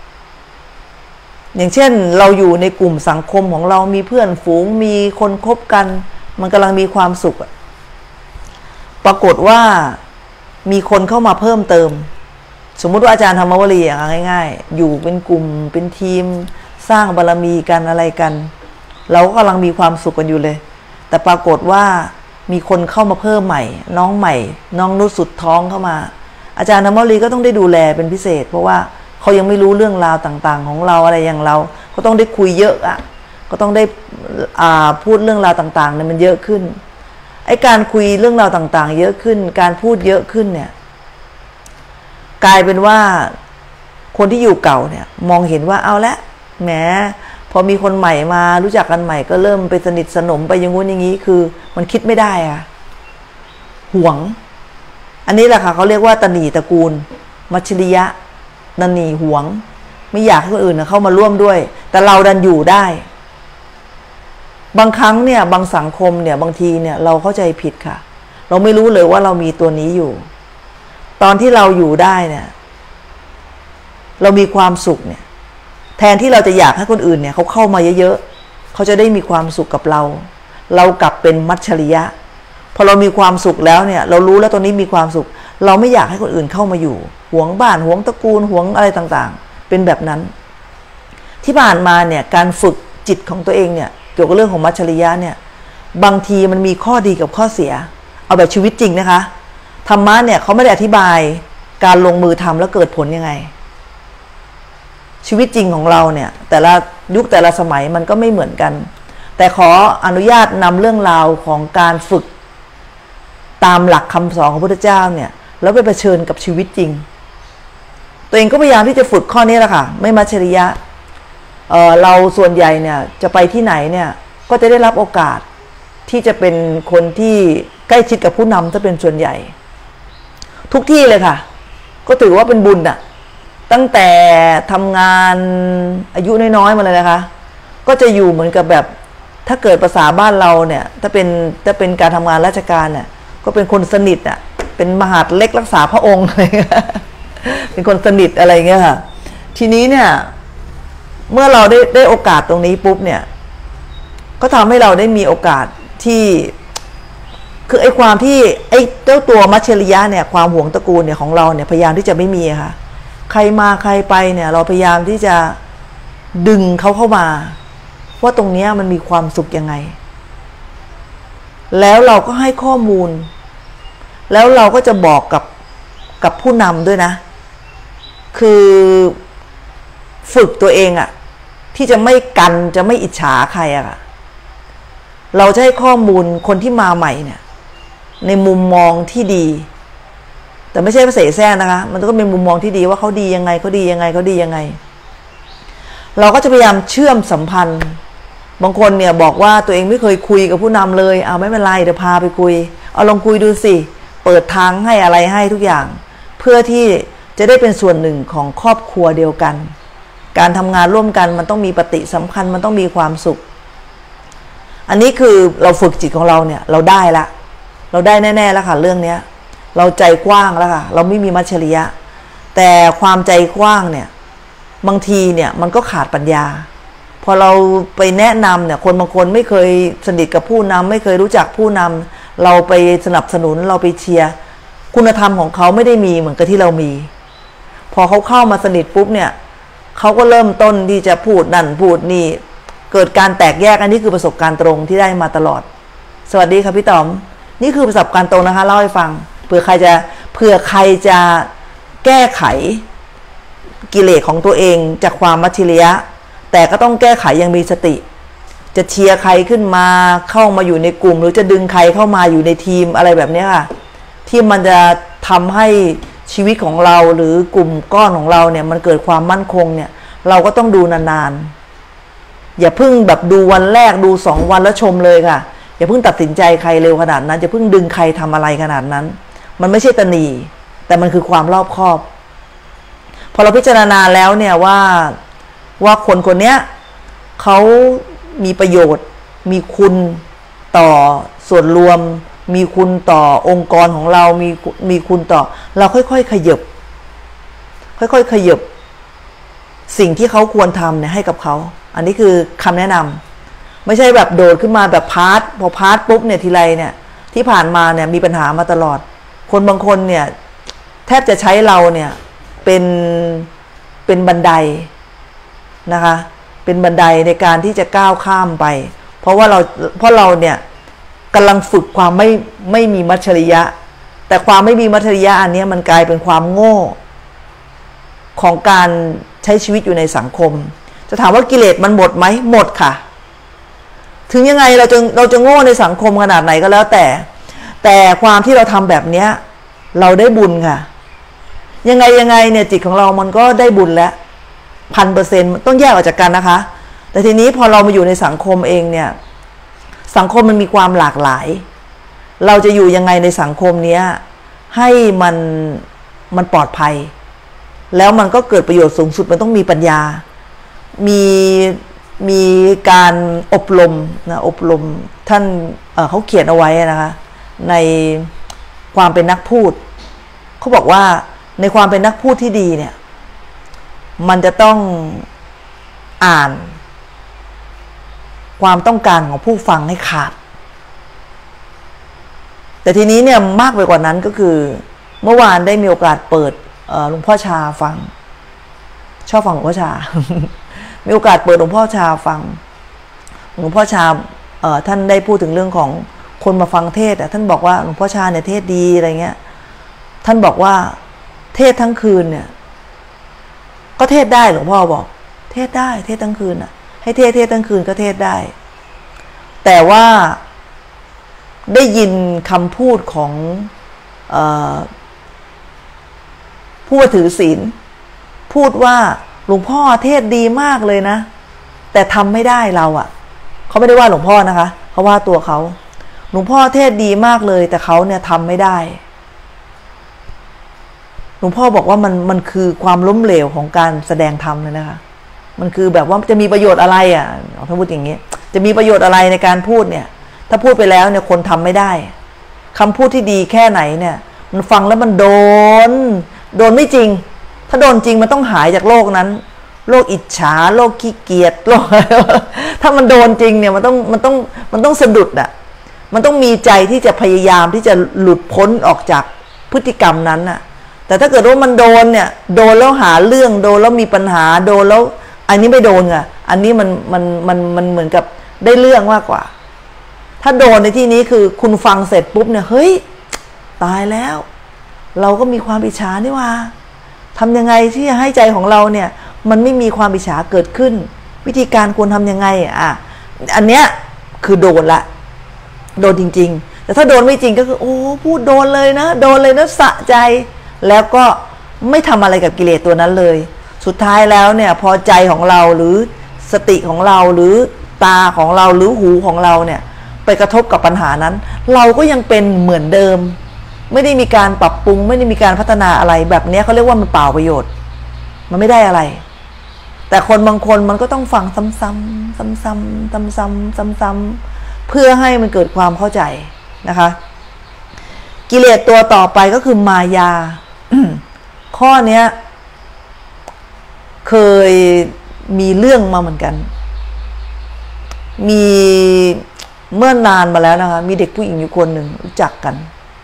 อย่างเช่นเราอยู่ในกลุ่มสังคมของเรามีเพื่อนฝูงมีคนคบกันมันกำลังมีความสุขปรากฏว่ามีคนเข้ามาเพิ่มเติมสมมุติว่าอาจารย์ธรรมวลีอย่างง่ายๆอยู่เป็นกลุ่มเป็นทีมสร้างบารมีกันอะไรกันเราก็กำลังมีความสุขกันอยู่เลยแต่ปรากฏว่ามีคนเข้ามาเพิ่มใหม่น้องใหม่น้องนุชสุดท้องเข้ามาอาจารย์ธรรมวลีก็ต้องได้ดูแลเป็นพิเศษเพราะว่าเขายังไม่รู้เรื่องราวต่างๆของเราอะไรอย่างเราก็ต้องได้คุยเยอะอ่ะก็ต้องได้อ่าพูดเรื่องราวต่างๆเนี่ยมันเยอะขึ้นไอ้การคุยเรื่องราวต่างๆเยอะขึ้นการพูดเยอะขึ้นเนี่ยกลายเป็นว่าคนที่อยู่เก่าเนี่ยมองเห็นว่าเอาละแหมพอมีคนใหม่มารู้จักกันใหม่ก็เริ่มไปสนิทสนมไปอย่างงู้นอย่างนี้คือมันคิดไม่ได้อะหวงอันนี้แหละค่ะเขาเรียกว่าตนีตระกูลมัจฉริยะตนีหวงไม่อยากให้คนอื่นเข้ามาร่วมด้วยแต่เราดันอยู่ได้บางครั้งเนี่ยบางสังคมเนี่ยบางทีเนี่ยเราเข้าใจผิดค่ะเราไม่รู้เลยว่าเรามีตัวนี้อยู่ตอนที่เราอยู่ได้เนี่ยเรามีความสุขเนี่ยแทนที่เราจะอยากให้คนอื่นเนี่ยเขาเข้ามาเยอะๆเขาจะได้มีความสุขกับเราเรากลับเป็นมัจฉริยะพอเรามีความสุขแล้วเนี่ยเรารู้แล้วตอนนี้มีความสุขเราไม่อยากให้คนอื่นเข้ามาอยู่หวงบ้านหวงตระกูลหวงอะไรต่างๆเป็นแบบนั้นที่ผ่านมาเนี่ยการฝึกจิตของตัวเองเนี่ยเกี่ยวกับเรื่องของมัจฉริยะเนี่ยบางทีมันมีข้อดีกับข้อเสียเอาแบบชีวิตจริงนะคะธรรมะเนี่ยเขาไม่ได้อธิบายการลงมือทำแล้วเกิดผลยังไงชีวิตจริงของเราเนี่ยแต่ละยุคแต่ละสมัยมันก็ไม่เหมือนกันแต่ขออนุญาตนำเรื่องราวของการฝึกตามหลักคำสอนของพระพุทธเจ้าเนี่ยแล้วไปเผชิญกับชีวิตจริงตัวเองก็พยายามที่จะฝึกข้อนี้แหละค่ะไม่มัจฉริยะ เอ่อ เราส่วนใหญ่เนี่ยจะไปที่ไหนเนี่ยก็จะได้รับโอกาสที่จะเป็นคนที่ใกล้ชิดกับผู้นำถ้าเป็นส่วนใหญ่ทุกที่เลยค่ะก็ถือว่าเป็นบุญอะตั้งแต่ทำงานอายุน้อยๆมาเลยนะคะก็จะอยู่เหมือนกับแบบถ้าเกิดภาษาบ้านเราเนี่ยถ้าเป็นถ้าเป็นการทำงานราชการเนี่ยก็เป็นคนสนิทอะเป็นมหาดเล็กรักษาพระองค์อะไรเงี้ยเป็นคนสนิทอะไรเงี้ยค่ะทีนี้เนี่ยเมื่อเราได้ได้โอกาสตรงนี้ปุ๊บเนี่ยก็ทำให้เราได้มีโอกาสที่คือไอ้ความที่ไอ้เจ้าตัวมัจฉริยะเนี่ยความหวงตระกูลเนี่ยของเราเนี่ยพยายามที่จะไม่มีค่ะใครมาใครไปเนี่ยเราพยายามที่จะดึงเขาเข้ามาว่าตรงนี้มันมีความสุขยังไงแล้วเราก็ให้ข้อมูลแล้วเราก็จะบอกกับกับผู้นำด้วยนะคือฝึกตัวเองอะที่จะไม่กันจะไม่อิจฉาใครอะเราจะให้ข้อมูลคนที่มาใหม่เนี่ยในมุมมองที่ดีแต่ไม่ใช่เสแสร้งนะคะมันก็เป็นมุมมองที่ดีว่าเขาดียังไงเขาดียังไงเขาดียังไงเราก็จะพยายามเชื่อมสัมพันธ์บางคนเนี่ยบอกว่าตัวเองไม่เคยคุยกับผู้นำเลยเอาไม่เป็นไรเดี๋ยวพาไปคุยเอาลองคุยดูสิเปิดทางให้อะไรให้ทุกอย่างเพื่อที่จะได้เป็นส่วนหนึ่งของครอบครัวเดียวกันการทำงานร่วมกันมันต้องมีปฏิสัมพันธ์มันต้องมีความสุขอันนี้คือเราฝึกจิตของเราเนี่ยเราได้ละเราได้แน่ๆแล้วค่ะเรื่องเนี้ยเราใจกว้างแล้วค่ะเราไม่มีมัจฉริยะแต่ความใจกว้างเนี่ยบางทีเนี่ยมันก็ขาดปัญญาพอเราไปแนะนำเนี่ยคนบางคนไม่เคยสนิทกับผู้นำไม่เคยรู้จักผู้นำเราไปสนับสนุนเราไปเชียร์คุณธรรมของเขาไม่ได้มีเหมือนกับที่เรามีพอเขาเข้ามาสนิทปุ๊บเนี่ยเขาก็เริ่มต้นที่จะพูดนั่นพูดนี่เกิดการแตกแยกอันนี้คือประสบการณ์ตรงที่ได้มาตลอดสวัสดีครับพี่ต๋อมนี่คือประสบการณ์ตรงนะคะเล่าให้ฟังเผื่อใครจะเผื่อใครจะแก้ไขกิเลสของตัวเองจากความมัจฉริยะแต่ก็ต้องแก้ไขยังมีสติจะเชียร์ใครขึ้นมาเข้ามาอยู่ในกลุ่มหรือจะดึงใครเข้ามาอยู่ในทีมอะไรแบบนี้ค่ะที่มันจะทำให้ชีวิตของเราหรือกลุ่มก้อนของเราเนี่ยมันเกิดความมั่นคงเนี่ยเราก็ต้องดูนานๆอย่าเพิ่งแบบดูวันแรกดูสองวันแล้วชมเลยค่ะอย่าเพิ่งตัดสินใจใครเร็วขนาดนั้นอย่าเพิ่งดึงใครทำอะไรขนาดนั้นมันไม่ใช่ตนีแต่มันคือความรอบคอบพอเราพิจารณาแล้วเนี่ยว่าว่าคนคนนี้เขามีประโยชน์มีคุณต่อส่วนรวมมีคุณต่อองค์กรของเรามีมีคุณต่อเราค่อยๆขยับค่อยๆขยับสิ่งที่เขาควรทำเนี่ยให้กับเขาอันนี้คือคำแนะนำไม่ใช่แบบโดดขึ้นมาแบบพาร์ทพอพาร์ทปุ๊บเนี่ยทีไรเนี่ยที่ผ่านมาเนี่ยมีปัญหามาตลอดคนบางคนเนี่ยแทบจะใช้เราเนี่ยเป็นเป็นบันไดนะคะเป็นบันไดในการที่จะก้าวข้ามไปเพราะว่าเราเพราะเราเนี่ยกำลังฝึกความไม่ไม่มีมัจฉริยะแต่ความไม่มีมัจฉริยะอันนี้มันกลายเป็นความโง่ของการใช้ชีวิตอยู่ในสังคมจะถามว่ากิเลสมันหมดไหมหมดค่ะถึงยังไงเราจะเราจะโง่ในสังคมขนาดไหนก็แล้วแต่แต่ความที่เราทำแบบเนี้ยเราได้บุญค่ะยังไงยังไงเนี่ยจิตของเรามันก็ได้บุญแล้วพันเปอร์เซ็นต์ต้องแยกออกจากกันนะคะแต่ทีนี้พอเรามาอยู่ในสังคมเองเนี่ยสังคมมันมีความหลากหลายเราจะอยู่ยังไงในสังคมเนี้ยให้มันมันปลอดภัยแล้วมันก็เกิดประโยชน์สูงสุดมันต้องมีปัญญามีมีการอบรมนะอบรมท่าน เอ่อ เขาเขียนเอาไว้นะคะในความเป็นนักพูดเขาบอกว่าในความเป็นนักพูดที่ดีเนี่ยมันจะต้องอ่านความต้องการของผู้ฟังให้ขาดแต่ทีนี้เนี่ยมากไปกว่านั้นก็คือเมื่อวานได้มีโอกาสเปิดหลวงพ่อชาฟังชอบฟังหลวงพ่อชา มีโอกาสเปิดหลวงพ่อชาฟังหลวงพ่อชาท่านได้พูดถึงเรื่องของคนมาฟังเทศน์ท่านบอกว่าหลวงพ่อชาเนี่ยเทศดีอะไรเงี้ยท่านบอกว่าเทศทั้งคืนเนี่ยก็เทศได้หลวงพ่อบอกเทศได้เทศทั้งคืนอ่ะให้เทศเทศทั้งคืนก็เทศได้แต่ว่าได้ยินคำพูดของเอ่อผู้ถือศีลพูดว่าหลวงพ่อเทศดีมากเลยนะแต่ทำไม่ได้เราอ่ะเขาไม่ได้ว่าหลวงพ่อนะคะเขาว่าตัวเขาหลวงพ่อเทศดีมากเลยแต่เขาเนี่ยทำไม่ได้หลวงพ่อบอกว่ามันมันคือความล้มเหลวของการแสดงธรรมเลยนะคะมันคือแบบว่าจะมีประโยชน์อะไรอ่ะถ้าพูดอย่างนี้จะมีประโยชน์อะไรในการพูดเนี่ยถ้าพูดไปแล้วเนี่ยคนทำไม่ได้คำพูดที่ดีแค่ไหนเนี่ยมันฟังแล้วมันโดนโดนไม่จริงถ้าโดนจริงมันต้องหายจากโลกนั้นโลกอิจฉาโลกขี้เกียจโลกถ้ามันโดนจริงเนี่ยมันต้องมันต้องมันต้องสะดุดอ่ะมันต้องมีใจที่จะพยายามที่จะหลุดพ้นออกจากพฤติกรรมนั้นน่ะแต่ถ้าเกิดว่ามันโดนเนี่ยโดนแล้วหาเรื่องโดนแล้วมีปัญหาโดนแล้วอันนี้ไม่โดนอ่ะอันนี้มันมันมันมันเหมือนกับได้เรื่องมากกว่าถ้าโดนในที่นี้คือคุณฟังเสร็จปุ๊บเนี่ยเฮ้ยตายแล้วเราก็มีความอิจฉานี่ว่าทำยังไงที่จะให้ใจของเราเนี่ยมันไม่มีความอิจฉาเกิดขึ้นวิธีการควรทำยังไงอ่ะอันเนี้ยคือโดนละโดนจริงๆแต่ถ้าโดนไม่จริงก็คือโอ้พูดโดนเลยนะโดนเลยนะสะใจแล้วก็ไม่ทำอะไรกับกิเลสตัวนั้นเลยสุดท้ายแล้วเนี่ยพอใจของเราหรือสติของเราหรือตาของเราหรือหูของเราเนี่ยไปกระทบกับปัญหานั้นเราก็ยังเป็นเหมือนเดิมไม่ได้มีการปรับปรุงไม่ได้มีการพัฒนาอะไรแบบนี้เขาเรียกว่ามันเปล่าประโยชน์มันไม่ได้อะไรแต่คนบางคนมันก็ต้องฟังซ้ำๆซ้ำๆซ้ำๆซ้ำๆเพื่อให้มันเกิดความเข้าใจนะคะกิเลสตัวต่อไปก็คือมายา ข้อเนี้ยเคยมีเรื่องมาเหมือนกันมีเมื่อนานมาแล้วนะคะมีเด็กผู้หญิงอยู่คนหนึ่งรู้จักกัน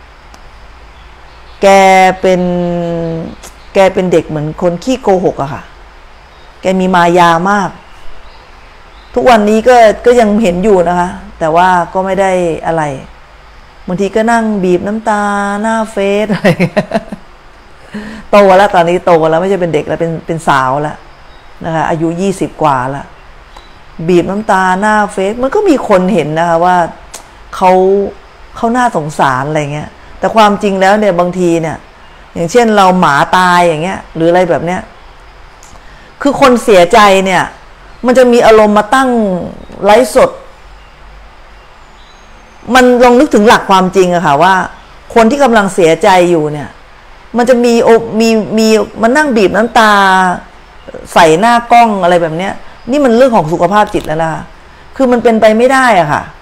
แกเป็นแกเป็นเด็กเหมือนคนขี้โกหกอะค่ะแกมีมายามากทุกวันนี้ก็ก็ยังเห็นอยู่นะคะแต่ว่าก็ไม่ได้อะไรบางทีก็นั่งบีบน้ำตาหน้าเฟซอะไรโตแล้วตอนนี้โตแล้วไม่ใช่เป็นเด็กแล้วเป็นเป็นสาวแล้วนะคะอายุยี่สิบกว่าแล้วบีบน้ำตาหน้าเฟซมันก็มีคนเห็นนะคะว่าเขาเขาน่าสงสารอะไรเงี้ยแต่ความจริงแล้วเนี่ยบางทีเนี่ยอย่างเช่นเราหมาตายอย่างเงี้ยหรืออะไรแบบเนี้ยคือคนเสียใจเนี่ยมันจะมีอารมณ์มาตั้งไลฟ์สดมันลองนึกถึงหลักความจริงอะค่ะว่าคนที่กำลังเสียใจอยู่เนี่ยมันจะมีมีมีมันนั่งบีบน้ำตาใส่หน้ากล้องอะไรแบบเนี้ยนี่มันเรื่องของสุขภาพจิตแล้วนะคะคือมันเป็นไปไม่ได้อะค่ะ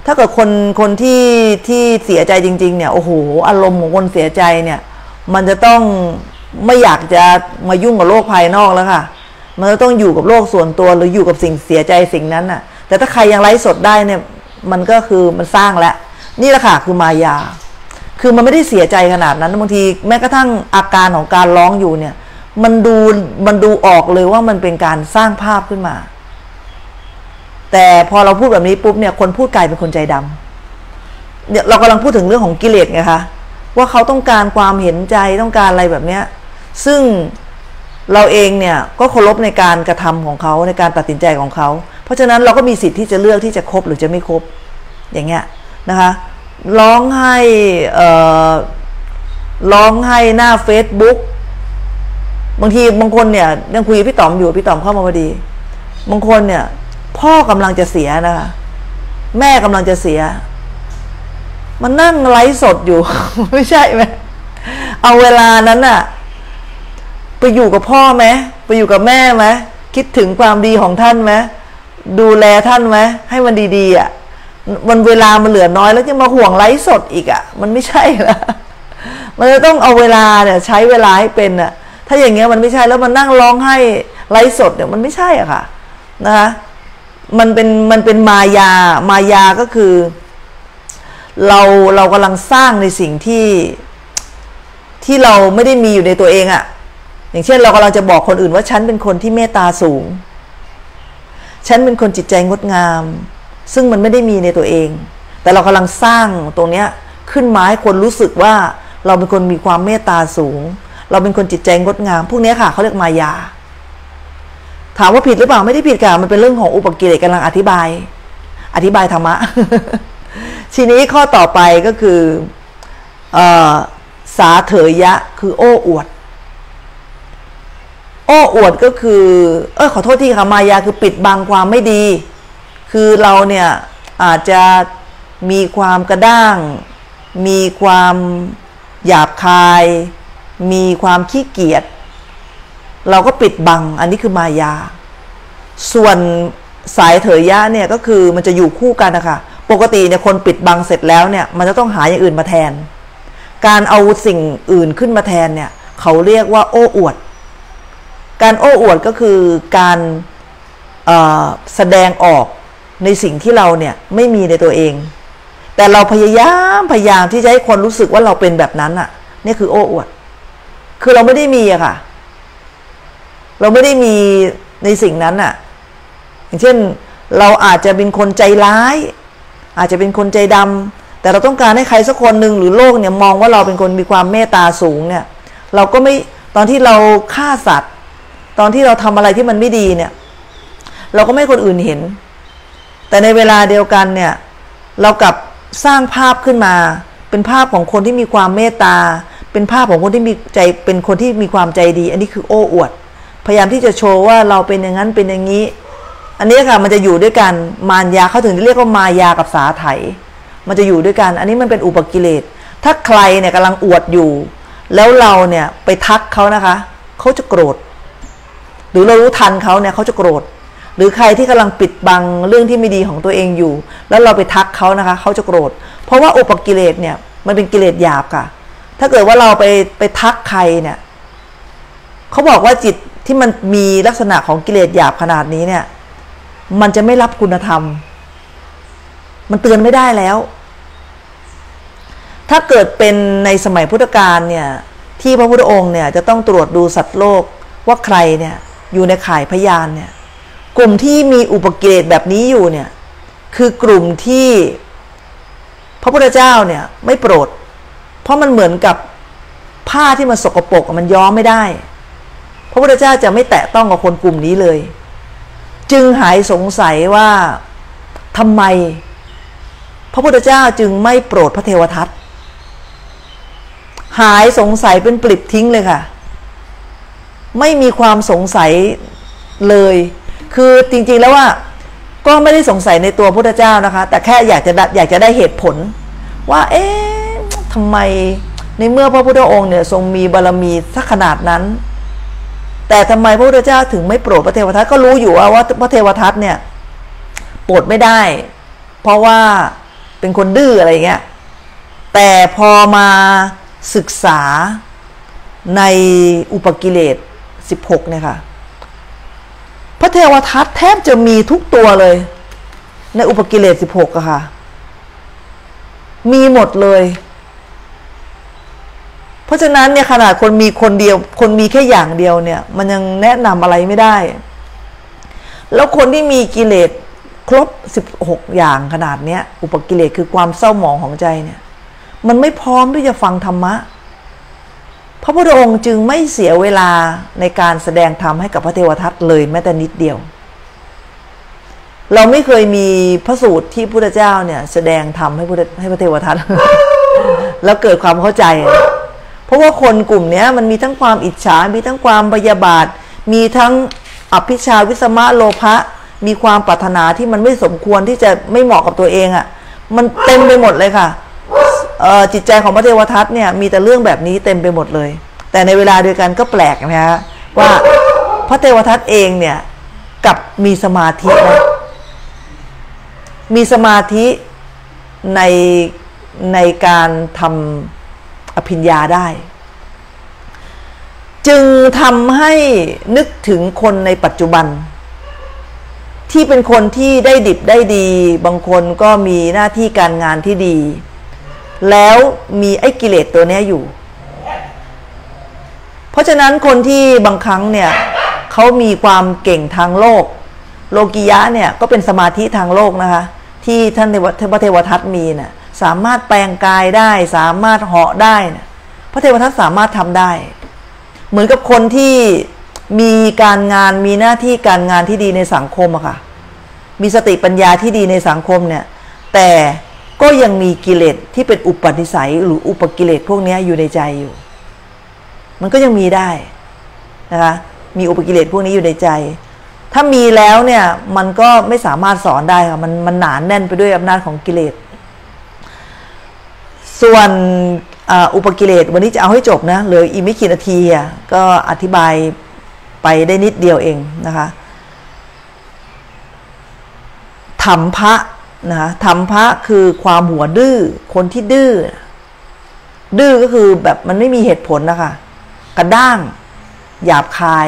ถ้าเกิดคนคนที่ที่เสียใจจริงๆเนี่ยโอ้โหอารมณ์ของคนเสียใจเนี่ยมันจะต้องไม่อยากจะมายุ่งกับโลกภายนอกแล้วค่ะมันจะต้องอยู่กับโลกส่วนตัวหรืออยู่กับสิ่งเสียใจสิ่งนั้นน่ะแต่ถ้าใครยังไลฟ์สดได้เนี่ยมันก็คือมันสร้างแล้วนี่แหละค่ะคือมายาคือมันไม่ได้เสียใจขนาดนั้นบางทีแม้กระทั่งอาการของการร้องอยู่เนี่ยมันดูมันดูออกเลยว่ามันเป็นการสร้างภาพขึ้นมาแต่พอเราพูดแบบนี้ปุ๊บเนี่ยคนพูดกลายเป็นคนใจดำเนี่ยเรากำลังพูดถึงเรื่องของกิเลสไงคะว่าเขาต้องการความเห็นใจต้องการอะไรแบบเนี้ยซึ่งเราเองเนี่ยก็เคารพในการกระทำของเขาในการตัดสินใจของเขาเพราะฉะนั้นเราก็มีสิทธิ์ที่จะเลือกที่จะคบหรือจะไม่คบอย่างเงี้ยนะคะร้องไห้เอ่อร้องไห้หน้า Facebook บางทีบางคนเนี่ยยังคุยกับพี่ต๋อมอยู่พี่ต๋อมเข้ามาพอดีบางคนเนี่ยพ่อกำลังจะเสียนะคะแม่กำลังจะเสียมันนั่งไลฟ์สดอยู่ ไม่ใช่ไหมเอาเวลานั้นน่ะไปอยู่กับพ่อไหมไปอยู่กับแม่ไหมคิดถึงความดีของท่านไหมดูแลท่านไหมให้มันดีๆอ่ะมันเวลามันเหลือน้อยแล้วจะมาห่วงไลฟ์สดอีกอ่ะมันไม่ใช่ละมันจะต้องเอาเวลาเนี่ยใช้เวลาให้เป็นอ่ะถ้าอย่างเงี้ยมันไม่ใช่แล้วมันนั่งร้องไห้ไลฟ์สดเนี่ยมันไม่ใช่อ่ะค่ะนะคะมันเป็นมันเป็นมายามายาก็คือเราเรากำลังสร้างในสิ่งที่ที่เราไม่ได้มีอยู่ในตัวเองอะอย่างเช่นเรากำลังจะบอกคนอื่นว่าฉันเป็นคนที่เมตตาสูงฉันเป็นคนจิตใจงดงามซึ่งมันไม่ได้มีในตัวเองแต่เรากำลังสร้างตรงเนี้ยขึ้นมาให้คนรู้สึกว่าเราเป็นคนมีความเมตตาสูงเราเป็นคนจิตใจงดงามพวกนี้ค่ะเขาเรียกมายาถามว่าผิดหรือเปล่าไม่ได้ผิดค่ะมันเป็นเรื่องของอุปกิเลสกำลังอธิบายอธิบายธรรมะ ทีนี้ข้อต่อไปก็คือเอ่อสาเถยะคือโอ้อวดโอ้อวดก็คือเออขอโทษที่ค่ะมายาคือปิดบังความไม่ดีคือเราเนี่ยอาจจะมีความกระด้างมีความหยาบคายมีความขี้เกียจเราก็ปิดบังอันนี้คือมายาส่วนสายเถยะเนี่ยก็คือมันจะอยู่คู่กันนะคะปกติเนี่ยคนปิดบังเสร็จแล้วเนี่ยมันจะต้องหาอย่างอื่นมาแทนการเอาสิ่งอื่นขึ้นมาแทนเนี่ยเขาเรียกว่าโอ้อวดการโอ้อวดก็คือการแสดงออกในสิ่งที่เราเนี่ยไม่มีในตัวเองแต่เราพยายามพยายามที่จะให้คนรู้สึกว่าเราเป็นแบบนั้นอ่ะนี่คือโอ้อวดคือเราไม่ได้มีอะค่ะเราไม่ได้มีในสิ่งนั้นอ่ะอย่างเช่นเราอาจจะเป็นคนใจร้ายอาจจะเป็นคนใจดำแต่เราต้องการให้ใครสักคนหนึ่งหรือโลกเนี่ยมองว่าเราเป็นคนมีความเมตตาสูงเนี่ยเราก็ไม่ตอนที่เราฆ่าสัตว์ตอนที่เราทำอะไรที่มันไม่ดีเนี่ยเราก็ไม่ให้คนอื่นเห็นแต่ในเวลาเดียวกันเนี่ยเรากลับสร้างภาพขึ้นมาเป็นภาพของคนที่มีความเมตตาเป็นภาพของคนที่มีใจเป็นคนที่มีความใจดีอันนี้คือโอ้อวดพยายามที่จะโชว์ว่าเราเป็นอย่างนั้นเป็นอย่างนี้อันนี้ค่ะมันจะอยู่ด้วยกันมารยาเขาถึงเรียกว่ามายากับสาไถมันจะอยู่ด้วยกันอันนี้มันเป็นอุปกิเลสถ้าใครเนี่ยกำลังอวดอยู่แล้วเราเนี่ยไปทักเขานะคะเขาจะโกรธหรือเรารู้ทันเขาเนี่ยเขาจะโกรธหรือใครที่กำลังปิดบังเรื่องที่ไม่ดีของตัวเองอยู่แล้วเราไปทักเขานะคะเขาจะโกรธเพราะว่าอุปกิเลสเนี่ยมันเป็นกิเลสหยาบค่ะถ้าเกิดว่าเราไปไปทักใครเนี่ยเขาบอกว่าจิตที่มันมีลักษณะของกิเลสหยาบขนาดนี้เนี่ยมันจะไม่รับคุณธรรมมันเตือนไม่ได้แล้วถ้าเกิดเป็นในสมัยพุทธกาลเนี่ยที่พระพุทธองค์เนี่ยจะต้องตรวจดูสัตว์โลกว่าใครเนี่ยอยู่ในข่ายพยานเนี่ยกลุ่มที่มีอุปกิเลสแบบนี้อยู่เนี่ยคือกลุ่มที่พระพุทธเจ้าเนี่ยไม่โปรดเพราะมันเหมือนกับผ้าที่มันสกปรกมันย้อมไม่ได้พระพุทธเจ้าจะไม่แตะต้องกับคนกลุ่มนี้เลยจึงหายสงสัยว่าทำไมพระพุทธเจ้าจึงไม่โปรดพระเทวทัตหายสงสัยเป็นปลิบทิ้งเลยค่ะไม่มีความสงสัยเลยคือจริงๆแล้วว่าก็ไม่ได้สงสัยในตัวพระพุทธเจ้านะคะแต่แค่อยากจะอยากจะได้เหตุผลว่าเอ๊ะทำไมในเมื่อพระพุทธองค์เนี่ยทรงมีบารมีสักขนาดนั้นแต่ทำไมพระพุทธเจ้าถึงไม่โปรดพระเทวทัตก็รู้อยู่ว่าว่าพระเทวทัตเนี่ยโปรดไม่ได้เพราะว่าเป็นคนดื้ออะไรเงี้ยแต่พอมาศึกษาในอุปกิเลสสิบหกเนี่ยค่ะพระเทวทัตแทบจะมีทุกตัวเลยในอุปกิเลสสิบหกอะค่ะมีหมดเลยเพราะฉะนั้นเนี่ยขนาดคนมีคนเดียวคนมีแค่อย่างเดียวเนี่ยมันยังแนะนำอะไรไม่ได้แล้วคนที่มีกิเลสครบสิบหกอย่างขนาดเนี้ยอุปกิเลสคือความเศร้าหมองของใจเนี่ยมันไม่พร้อมที่จะฟังธรรมะพระพุทธองค์จึงไม่เสียเวลาในการแสดงธรรมให้กับพระเทวทัตเลยแม้แต่นิดเดียวเราไม่เคยมีพระสูตรที่พระพุทธเจ้าเนี่ยแสดงธรรมให้พระให้พระเทวทัต แล้วเกิดความเข้าใจเพราะว่าคนกลุ่มนี้มันมีทั้งความอิจฉามีทั้งความพยาบาทมีทั้งอภิชาวิสมะโลภะมีความปรารถนาที่มันไม่สมควรที่จะไม่เหมาะกับตัวเองอ่ะมันเต็มไปหมดเลยค่ะจิตใจของพระเทวทัตเนี่ยมีแต่เรื่องแบบนี้เต็มไปหมดเลยแต่ในเวลาเดียวกันก็แปลกนะฮะว่าพระเทวทัตเองเนี่ยกับมีสมาธินะมีสมาธิในในการทำอภิญญาได้จึงทำให้นึกถึงคนในปัจจุบันที่เป็นคนที่ได้ดิบได้ดีบางคนก็มีหน้าที่การงานที่ดีแล้วมีไอ้กิเลสตัวนี้อยู่เพราะฉะนั้นคนที่บางครั้งเนี่ยเขามีความเก่งทางโลกโลกิยะเนี่ยก็เป็นสมาธิทางโลกนะคะที่ท่านพระเทวทัตมีเนี่ยสามารถแปลงกายได้สามารถเหาะได้นะพระเทวทัตสามารถทำได้เหมือนกับคนที่มีการงานมีหน้าที่การงานที่ดีในสังคมอะค่ะมีสติปัญญาที่ดีในสังคมเนี่ยแต่ก็ยังมีกิเลสที่เป็นอุปนิสัยหรืออุปกิเลสพวกนี้อยู่ในใจอยู่มันก็ยังมีได้นะคะมีอุปกิเลสพวกนี้อยู่ในใจถ้ามีแล้วเนี่ยมันก็ไม่สามารถสอนได้ค่ะมันมันหนาแน่นไปด้วยอำนาจของกิเลสส่วนอุปกิเลสวันนี้จะเอาให้จบนะเหลืออีกไม่กี่นาทีอ่ะก็อธิบายไปได้นิดเดียวเองนะคะถัมภะนะถัมภะคือความหัวดื้อคนที่ดื้อดื้อก็คือแบบมันไม่มีเหตุผลนะคะกระด้างหยาบคาย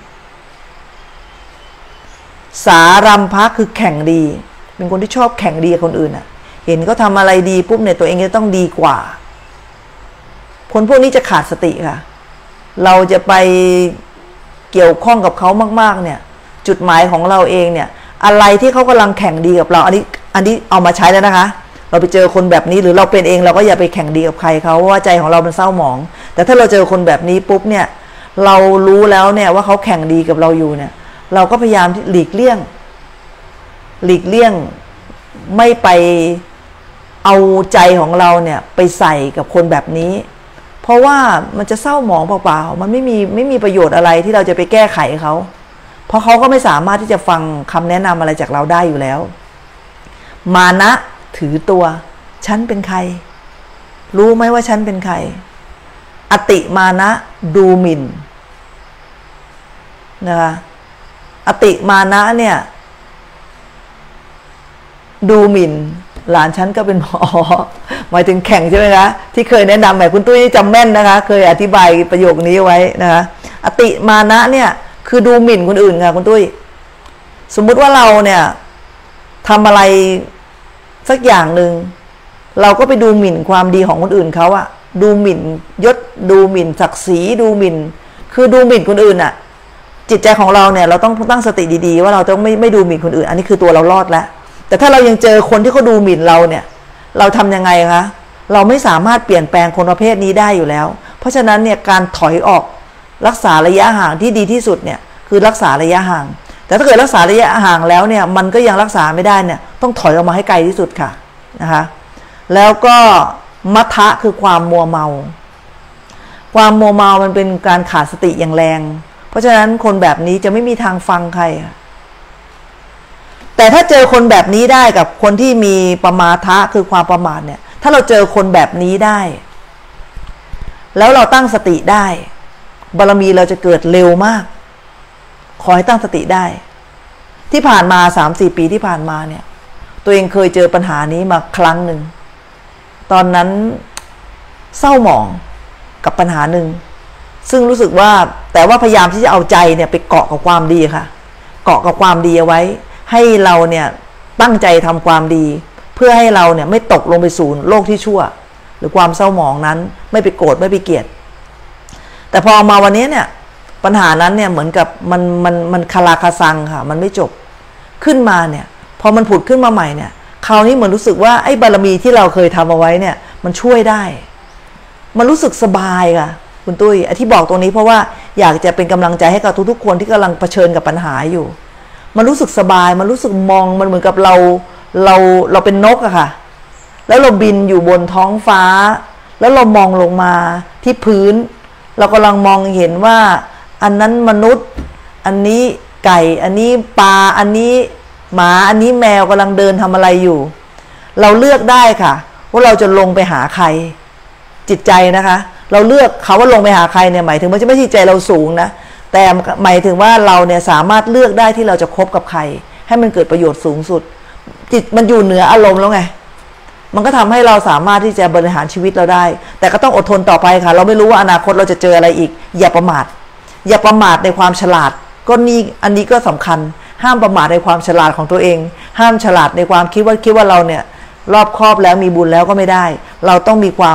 สารัมภะคือแข่งดีเป็นคนที่ชอบแข่งดีกับคนอื่นอ่ะเห็นเขาทำอะไรดีปุ๊บเนี่ยตัวเองจะต้องดีกว่าคนพวกนี้จะขาดสติค่ะเราจะไปเกี่ยวข้องกับเขามากๆเนี่ยจุดหมายของเราเองเนี่ยอะไรที่เขากำลังแข่งดีกับเราอันนี้อันนี้เอามาใช้แล้วนะคะเราไปเจอคนแบบนี้หรือเราเป็นเองเราก็อย่าไปแข่งดีกับใครเขาเพราะว่าใจของเรามันเศร้าหมองแต่ถ้าเราเจอคนแบบนี้ปุ๊บเนี่ยเรารู้แล้วเนี่ยว่าเขาแข่งดีกับเราอยู่เนี่ยเราก็พยายามหลีกเลี่ยงหลีกเลี่ยงไม่ไปเอาใจของเราเนี่ยไปใส่กับคนแบบนี้เพราะว่ามันจะเศร้าหมองเปล่าๆมันไม่มีไม่มีประโยชน์อะไรที่เราจะไปแก้ไขเขาเพราะเขาก็ไม่สามารถที่จะฟังคำแนะนำอะไรจากเราได้อยู่แล้วมานะถือตัวฉันเป็นใครรู้ไหมว่าฉันเป็นใครอติมานะดูหมิ่นนะคะอติมานะเนี่ยดูหมิ่นหลานฉันก็เป็นหมอหมายถึงแข่งใช่ไหมคะที่เคยแนะนำแบบคุณตุ้ยจำแม่นนะคะเคยอธิบายประโยคนี้ไว้นะคะอติมานะเนี่ยคือดูหมิ่นคนอื่นค่ะคุณตุ้ยสมมุติว่าเราเนี่ยทำอะไรสักอย่างหนึ่งเราก็ไปดูหมิ่นความดีของคนอื่นเขาอะดูหมิ่นยศดูหมิ่นศักดิ์ศรีดูหมิ่นคือดูหมิ่นคนอื่นอะจิตใจของเราเนี่ยเราต้องตั้งสติดีๆว่าเราต้องไม่ไม่ดูหมิ่นคนอื่นอันนี้คือตัวเรารอดแล้วแต่ถ้าเรายังเจอคนที่เขาดูหมิ่นเราเนี่ยเราทำยังไงคะเราไม่สามารถเปลี่ยนแปลงคนประเภทนี้ได้อยู่แล้วเพราะฉะนั้นเนี่ยการถอยออกรักษาระยะห่างที่ดีที่สุดเนี่ยคือรักษาระยะห่างแต่ถ้าเกิดรักษาระยะห่างแล้วเนี่ยมันก็ยังรักษาไม่ได้เนี่ยต้องถอยออกมาให้ไกลที่สุดค่ะนะคะแล้วก็มัทธะคือความมัวเมาความมัวเมามันเป็นการขาดสติอย่างแรงเพราะฉะนั้นคนแบบนี้จะไม่มีทางฟังใครแต่ถ้าเจอคนแบบนี้ได้กับคนที่มีปมาทะคือความประมาทเนี่ยถ้าเราเจอคนแบบนี้ได้แล้วเราตั้งสติได้บารมีเราจะเกิดเร็วมากขอให้ตั้งสติได้ที่ผ่านมา สามสี่ ปีที่ผ่านมาเนี่ยตัวเองเคยเจอปัญหานี้มาครั้งหนึ่งตอนนั้นเศร้าหมองกับปัญหาหนึ่งซึ่งรู้สึกว่าแต่ว่าพยายามที่จะเอาใจเนี่ยไปเกาะกับความดีค่ะเกาะกับความดีเอาไว้ให้เราเนี่ยตั้งใจทำความดีเพื่อให้เราเนี่ยไม่ตกลงไปสู่โลกที่ชั่วหรือความเศร้าหมองนั้นไม่ไปโกรธไม่ไปเกลียดแต่พอมาวันนี้เนี่ยปัญหานั้นเนี่ยเหมือนกับมันมันมันคาราคาซังค่ะมันไม่จบขึ้นมาเนี่ยพอมันผุดขึ้นมาใหม่เนี่ยคราวนี้เหมือนรู้สึกว่าไอ้บารมีที่เราเคยทำเอาไว้เนี่ยมันช่วยได้มันรู้สึกสบายค่ะคุณตุ้ยที่บอกตรงนี้เพราะว่าอยากจะเป็นกำลังใจให้กับทุกๆคนที่กำลังเผชิญกับปัญหาอยู่มันรู้สึกสบายมันรู้สึกมองมันเหมือนกับเราเราเราเป็นนกอะค่ะแล้วเราบินอยู่บนท้องฟ้าแล้วเรามองลงมาที่พื้นเรากำลังมองเห็นว่าอันนั้นมนุษย์อันนี้ไก่อันนี้ปลาอันนี้หมาอันนี้แมวกำลังเดินทำอะไรอยู่เราเลือกได้ค่ะว่าเราจะลงไปหาใครจิตใจนะคะเราเลือกเขาว่าลงไปหาใครเนี่ยหมายถึงมันจะไม่ใช่ใจเราสูงนะแต่หมายถึงว่าเราเนี่ยสามารถเลือกได้ที่เราจะคบกับใครให้มันเกิดประโยชน์สูงสุดจิตมันอยู่เหนืออารมณ์แล้วไงมันก็ทำให้เราสามารถที่จะบริหารชีวิตเราได้แต่ก็ต้องอดทนต่อไปค่ะเราไม่รู้ว่าอนาคตเราจะเจออะไรอีกอย่าประมาทอย่าประมาทในความฉลาดก็นี่อันนี้ก็สำคัญห้ามประมาทในความฉลาดของตัวเองห้ามฉลาดในความคิดว่าคิดว่าเราเนี่ยรอบคอบแล้วมีบุญแล้วก็ไม่ได้เราต้องมีความ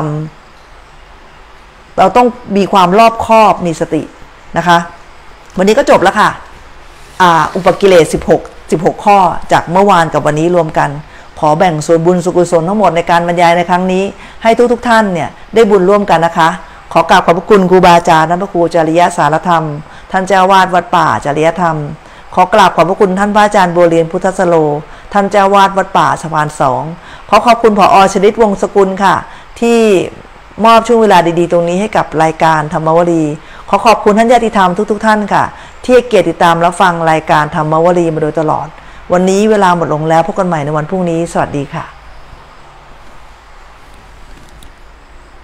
เราต้องมีความรอบคอบมีสตินะคะวันนี้ก็จบแล้วค่ะอ่าอุปกิเลสสิบหก สิบหกข้อจากเมื่อวานกับวันนี้รวมกันขอแบ่งส่วนบุญสุกุศลทั้งหมดในการบรรยายในครั้งนี้ให้ทุกทุกท่านเนี่ยได้บุญร่วมกันนะคะขอกราบขอบพระคุณครูบาอาจารย์ท่านพระครูจริยสารธรรมท่านเจ้าวาดวัดป่าจริยธรรมขอกราบขอบพระคุณท่านพระอาจารย์บัวเรียนพุทธสโลท่านเจ้าวาดวัดป่าสะพานสองขอขอบคุณผอ.ชลิตวงศ์สกุลค่ะที่มอบช่วงเวลาดีๆตรงนี้ให้กับรายการธรรมวลีขอขอบคุณท่านญาติธรรมทุกๆท่านค่ะที่ให้เกียรติติดตามรับฟังรายการธรรมวลีมาโดยตลอดวันนี้เวลาหมดลงแล้วพบกันใหม่ในวันพรุ่งนี้สวัสดีค่ะ